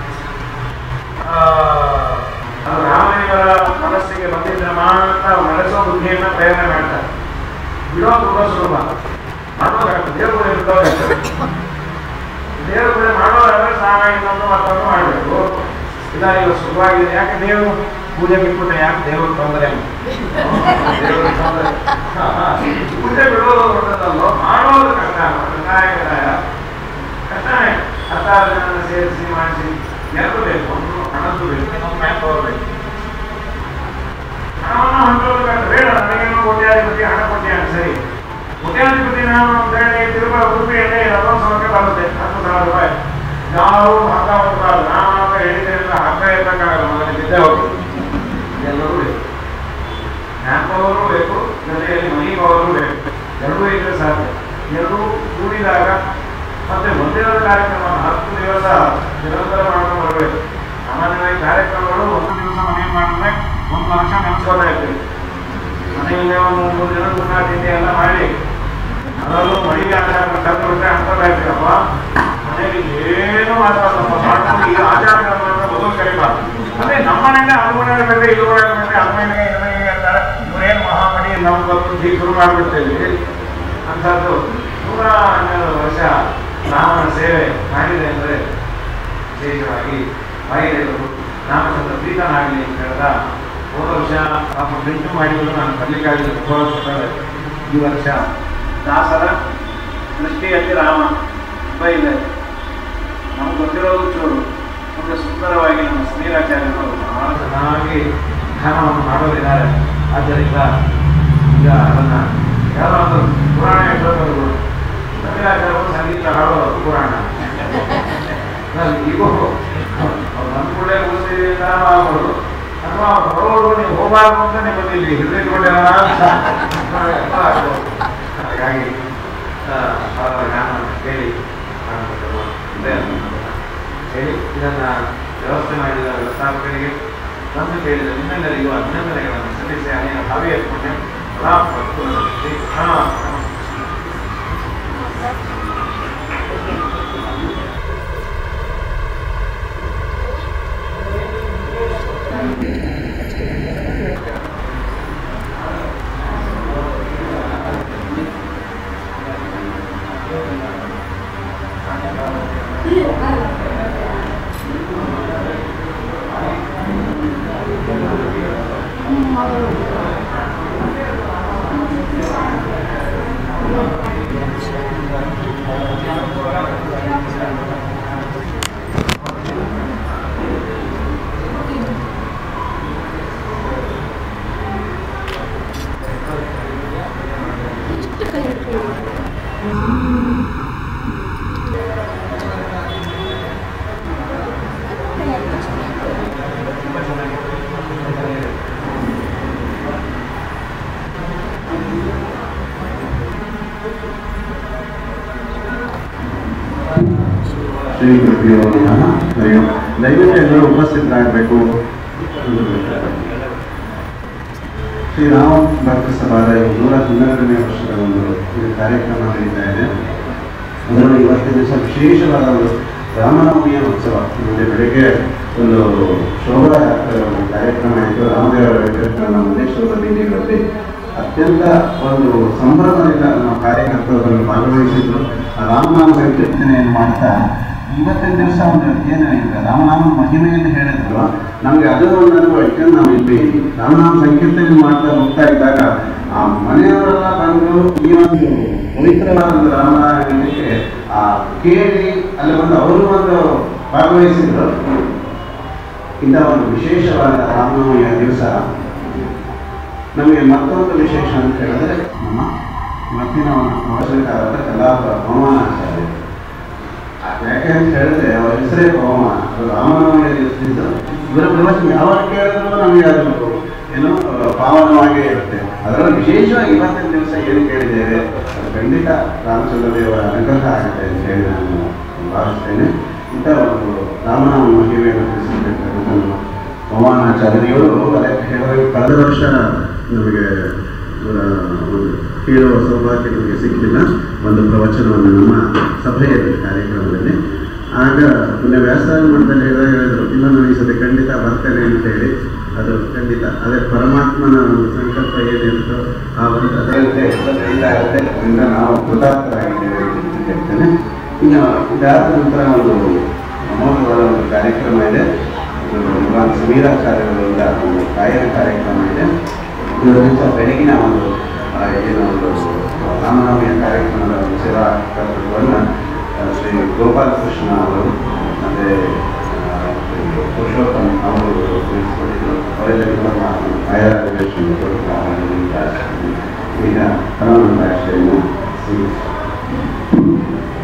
ಅದು ರಾಮನಿವರ ಮನಸ್ಸಿಗೆ ಬಂದಿದ್ದರೆ ಮಾತ್ರ ನಡೆಸೋ ಬುದ್ಧಿಯನ್ನು ಪ್ರೇರಣೆ ಮಾಡ್ತಾರೆ. ಬಿಡೋ ತುಂಬ ಸುಲಭ, ಮಾಡೋದಾಗ್ತದೆ. ದೇವ್ರ ಕೂಡ ಬಿಡೋದಾಗ್ತದೆ. ದೇವ್ರ ಕೂಡ ಮಾಡೋದಾದ್ರೆ ಸ್ನಾನ ಇನ್ನೊಂದು ಮತ್ತೊಂದು ಮಾಡಬೇಕು. ಇಲ್ಲ ಈಗ ಸುಖವಾಗಿದೆ. ಯಾಕೆ ದೇವರು ಪೂಜೆ ಬಿಟ್ಬಿಟ್ರೆ ಯಾಕೆ ದೇವ್ರ ತೊಂದರೆ? ದೇವ್ರ ತೊಂದರೆ ಪೂಜೆ ಬಿಡೋದು ದೊಡ್ಡದಲ್ಲೋ, ಮಾಡೋದು ಕಷ್ಟ. ಕಷ್ಟನೇ. ಹತ್ತಾರು ಜನ ಸೇರಿಸಿ ಮಾಡಿಸಿ ಎರಡು ಬೇಕು. ಒಂದು ಹಣದ್ದು ಬೇಕು, ಇನ್ನೊಂದು ಮ್ಯಾಕ್ ಹೋಗ್ಬೇಕು. ಹಣವನ್ನು ಹೊಂದೋದು ಕಷ್ಟ. ಬೇಡ, ನನಗೇನು ಕೋಟ್ಯಾಧಿಪತಿ ಹಣ ಕೊಟ್ಟಿಯಾಗ ಸರಿ. ಕೋಟ್ಯಾಧಿಪತಿ ನಾನು ಅಂತ ಹೇಳಿ ತಿರುಗ ಉಡುಪಿಯಲ್ಲೇ ನಲವತ್ತು ಸಾವಿರಕ್ಕೆ ಬರುತ್ತೆ, ಹತ್ತು ಸಾವಿರ ರೂಪಾಯಿ. ಯಾರು ಹಗ್ಗ ಹೋಗಬಾರ್ದು. ನಾನು ಹೇಳಿದ್ರಿಂದ ಹಗ್ಗ ಎತ್ತಕ್ಕಾಗಲ್ಲ, ಮಗನ ನಿದ್ದೆ ಹೋಗ್ತದೆ. ಎಲ್ಲರೂ ಬೇಕು, ಜ್ಞಾಪಕವರು ಬೇಕು, ಜೊತೆಯಲ್ಲಿ ಮನಿ ಪವರು ಬೇಕು. ಎರಡೂ ಇದ್ರೆ ಸಾಧ್ಯ. ಎರಡೂ ಕೂಡಿದಾಗ ಮತ್ತೆ ಒಂದೇ ಒಂದು ಕಾರ್ಯಕ್ರಮ ಹತ್ತು ದಿವಸ ನಿರಂತರ ಮಾಡ್ಕೊಂಡು ಬರಬೇಕು. ಸಾಮಾನ್ಯವಾಗಿ ಕಾರ್ಯಕ್ರಮಗಳು ಒಂದು ದಿವಸ ಮನೆ ಮಾಡಿದ್ರೆ ಒಂದು ವರ್ಷ ನೆನೆಸ್ಕೋತಾ ಇರ್ತೀವಿ. ಮನೆಯಲ್ಲೇ ಒಂದು ಮೂರು ದಿನ ಊಟ ತಿಂಡಿ ಎಲ್ಲ ಮಾಡಿ ಅದರಲ್ಲೂ ಮಳಿಗೆ ಆಚಾರ ತಂದು ಬಿಟ್ಟರೆ ಅನ್ಕೋತಾ ಇರ್ತೀರಪ್ಪ. ಮನೆಯಲ್ಲಿ ಏನು ಮಾತಾಡೋದಪ್ಪ ಮಾಡ್ಕೊಂಡು ಈ ಆಚಾರಗಳನ್ನು ಮೊದಲು ಕರಿಬಾರ್ದು. ಅಂದ್ರೆ ನಮ್ಮ ಮನೆಯಿಂದ ಅನುಗುಣ ಬೇರೆ, ಇಳುವರ ಬೇರೆ, ಅನುಮನೆ ಇರುವೆ ಅಂತಾರೆ. ಇವರೇನು ಮಹಾಮಣಿ ನಾವು ಬಂದು ಹೀಗೆ ಶುರು ಮಾಡಿಬಿಡ್ತೇವೆ ಅಂಥದ್ದು. ನೂರ ಹನ್ನೆರಡು ವರ್ಷ ರಾಮನ ಸೇವೆ ಮಾಡಿದೆ ಅಂದರೆ ವಿಶೇಷವಾಗಿ ಬಾಯಿದೇವರು ರಾಮಚಂದ್ರ ಪ್ರೀತನಾಗಲಿ ಅಂತ ಹೇಳಿದ. ಹೋದ ವರ್ಷ ಪಾಪ ಪ್ರಿಂಟು ಮಾಡಿದ್ರು, ನಾನು ಬರ್ಲಿಕ್ಕಾಗಲಿ ಕೊಟ್ಟಾರೆ. ಈ ವರ್ಷ ದಾಸರ ದೃಷ್ಟಿಯಲ್ಲಿ ರಾಮ ತುಂಬ ಇದೆ. ನಮ್ಗೆ ಗೊತ್ತಿರೋದು ಚೂರು. ಮುಂದೆ ಸುಂದರವಾಗಿ ನಮ್ಮ ಸಮೀರಾಚಾರ್ಯರು ಬಹಳ ಚೆನ್ನಾಗಿ ಧ್ಯಾನವನ್ನು ಮಾಡೋದಿದ್ದಾರೆ. ಆದ್ದರಿಂದ ಈಗ ಅದನ್ನು ಯಾವುದೋ ಒಂದು ಪುರಾಣ ಹೇಳೋದು, ಸಮೀರಾಚಾರ್ಯರು ಸಂಗೀತ ಹಾಡೋದು ಪುರಾಣ. ಈಗೂ ಅವ್ರು ನಮ್ಮ ಕೂಡಲೇ ಮುಗಿಸಿ ಆಗ್ಬೋದು, ಅಥವಾ ಬರೋರು ನೀವು ಹೋಗಬಾರ್ದು ಅಂತಲೇ ಬಂದಿಲ್ಲಿ ಹಿಡಿದುಕೊಂಡೆ ಆಗ್ಬೋದು. ಹಾಗಾಗಿ ಜ್ಞಾನ ಕೇಳಿ ಹೇಳಿ ಇದನ್ನು ವ್ಯವಸ್ಥೆ ಮಾಡಿದ ವ್ಯವಸ್ಥಾಪಕರಿಗೆ ತಂದು ಕೇಳಿದ ನಿಮ್ಮೆಲ್ಲರಿಗೂ ಅಭಿನಂದನೆಗಳನ್ನು ಸಲ್ಲಿಸಿ ಅನೇಕ ಭಾವಿ ಎತ್ಕೊಂಡೆ. ಶ್ರೀ ಗುರುಭ್ಯೋ ನಮಃ. ದಯವಿಟ್ಟು ಎಲ್ಲರೂ ಉಪಸ್ಥಿತರಾಗಬೇಕು. ಶ್ರೀರಾಮ ಭಕ್ತ ಸಭಾದ ನೂರ ಹನ್ನೆರಡನೇ ವರ್ಷದ ಒಂದು ಕಾರ್ಯಕ್ರಮ ನಡೀತಾ ಇದೆ. ಅದರಲ್ಲಿ ಇವತ್ತಿನ ದಿವಸ ವಿಶೇಷವಾದ ಒಂದು ರಾಮನವಮಿಯ ಉತ್ಸವ. ನಮಗೆ ಬೆಳಗ್ಗೆ ಒಂದು ಶೋಭಾ ಯಾತ್ರೆ ಒಂದು ಕಾರ್ಯಕ್ರಮ ಆಯಿತು. ರಾಮದೇವರ ವೆಂಕಟೇಶ್ವರ ಮಲ್ಲೇಶ್ವರದ ಬೀದಿಗಳಲ್ಲಿ ಅತ್ಯಂತ ಒಂದು ಸಂಭ್ರಮದಿಂದ ನಮ್ಮ ಕಾರ್ಯಕರ್ತರು ಅದನ್ನು ಭಾಗವಹಿಸಿದ್ರು. ರಾಮನಾಮ ಸಂಕೀರ್ತನೆಯನ್ನು ಮಾಡ್ತಾ ಇವತ್ತಿನ ದಿವಸ ಒಂದು ಏನು ಈಗ ರಾಮನಾಮನ ಮಹಿಮೆಯನ್ನು ಹೇಳಿದ್ರು, ನಮಗೆ ಅದು ಒಂದು ಅನುಭವ. ಯಾಕಂದ್ರೆ ನಾವು ಇಲ್ಲಿ ರಾಮನಾಮ ಸಂಕೀರ್ತನೆ ಮಾಡ್ತಾ ಹೋಗ್ತಾ ಇದ್ದಾಗ ಆ ಮನೆಯವರೆಲ್ಲ ಬಂದು ಈ ಒಂದು ಪವಿತ್ರವಾದ ರಾಮನಾಮಕ್ಕೆ ಆ ಕೇಳಿ ಅಲ್ಲಿ ಬಂದು ಅವರು ಒಂದು ಭಾಗವಹಿಸಿದ್ರು. ಇಂಥ ಒಂದು ವಿಶೇಷವಾದ ರಾಮನವಮಿಯ ದಿವಸ ನಮಗೆ ಮತ್ತೊಂದು ವಿಶೇಷ ಅಂತ ಹೇಳಿದ್ರೆ ನಮ್ಮ ಇವತ್ತಿನ ಒಂದು ಪ್ರವಚನಕಾರದ ಕಲಾಪ ಪವಮಾನಾಚಾರ್ಯ. ಯಾಕೆ ಅಂತ ಹೇಳಿದ್ರೆ ಅವರ ಹೆಸರೇ ಪವಮಾನ. ಅದು ರಾಮನವಮಿಯ ದಿವಸದಿಂದ ಇವರ ಪ್ರವಚನ ಯಾವಾಗ ಕೇಳಿದ್ರು ನಮಗೆ ಅದು ಏನು ಪಾವನವಾಗೇ ಇರುತ್ತೆ. ಅದರಲ್ಲಿ ವಿಶೇಷವಾಗಿ ಇವತ್ತಿನ ದಿವಸ ಏನು ಕೇಳಿದ್ದೇವೆ ಅದು ಖಂಡಿತ ರಾಮಚಂದ್ರ ದೇವರ ಅನುಗ್ರಹ ಆಗುತ್ತೆ ಅಂತ ಹೇಳಿ ನಾನು ಭಾವಿಸ್ತೇನೆ. ಇಂಥ ಒಂದು ರಾಮನಾಮ ಮಹಿಮೆಯನ್ನು ತಿಳಿಸಬೇಕಾದ ನಮ್ಮ ಪವಮಾನಾಚಾರ್ಯರು ಅದಕ್ಕೆ ಹೇಳುವ ಕಳೆದ ವರ್ಷ ನಮಗೆ ಕೇಳುವ ಸೌಭಾಗ್ಯ ನಮಗೆ ಸಿಕ್ಕಿಲ್ಲ ಒಂದು ಪ್ರವಚನವನ್ನು ನಮ್ಮ ಸಭೆಯಲ್ಲಿ ಕಾರ್ಯಕ್ರಮದಲ್ಲಿ. ಆಗ ಪುಣ್ಯ ವ್ಯಾಸರಾಜ ಮಠದಲ್ಲಿ ಹೇಳಿದಾಗ ಹೇಳಿದ್ರು, ಇಲ್ಲ ನಾನು ಈ ಸತಿ ಖಂಡಿತ ಬರ್ತೇನೆ ಅಂತ ಹೇಳಿ. ಅದು ಖಂಡಿತ ಅದೇ ಪರಮಾತ್ಮನ ಒಂದು ಸಂಕಲ್ಪ ಏನಿರುತ್ತೋ ಆ ಒಂದು ಅದರಂತೆ ಇದಾಗುತ್ತೆ. ಅದರಿಂದ ನಾವು ಕೃತಾರ್ಥರಾಗಿದ್ದೇವೆ ಅಂತ ಹೇಳ್ತೇನೆ. ಇನ್ನು ಇದಾದ ನಂತರ ಒಂದು ಅಮೋಘವಾದ ಒಂದು ಕಾರ್ಯಕ್ರಮ ಇದೆ. ಇದು ಭಗವಾನ್ ಸಮೀರಾಚಾರ್ಯರಿಂದ ಒಂದು ಗಾಯನ ಕಾರ್ಯಕ್ರಮ ಇದೆ. ಇದರಿಂದ ಬೆಳಗಿನ ಒಂದು ಏನು ಒಂದು ರಾಮನವಮಿಯ ಕಾರ್ಯಕ್ರಮದ ಒಂದು ಸೇವಾ ಕರ್ತೃತ್ವವನ್ನು ಶ್ರೀ ಗೋಪಾಲಕೃಷ್ಣ ಅವರು ಮತ್ತು ಪುರುಷೋತ್ತಮ್ ಅವರು ತಿಳಿಸಿಕೊಂಡಿದ್ದರು. ಅವರೆಲ್ಲರಿಗೂ ನಮ್ಮ ಆಯಾದೇಶನ ಈಗ ಪರಮಾನಂದ ಆಶ್ರಯವನ್ನು ಸ್ವೀಕರಿಸಿದರು.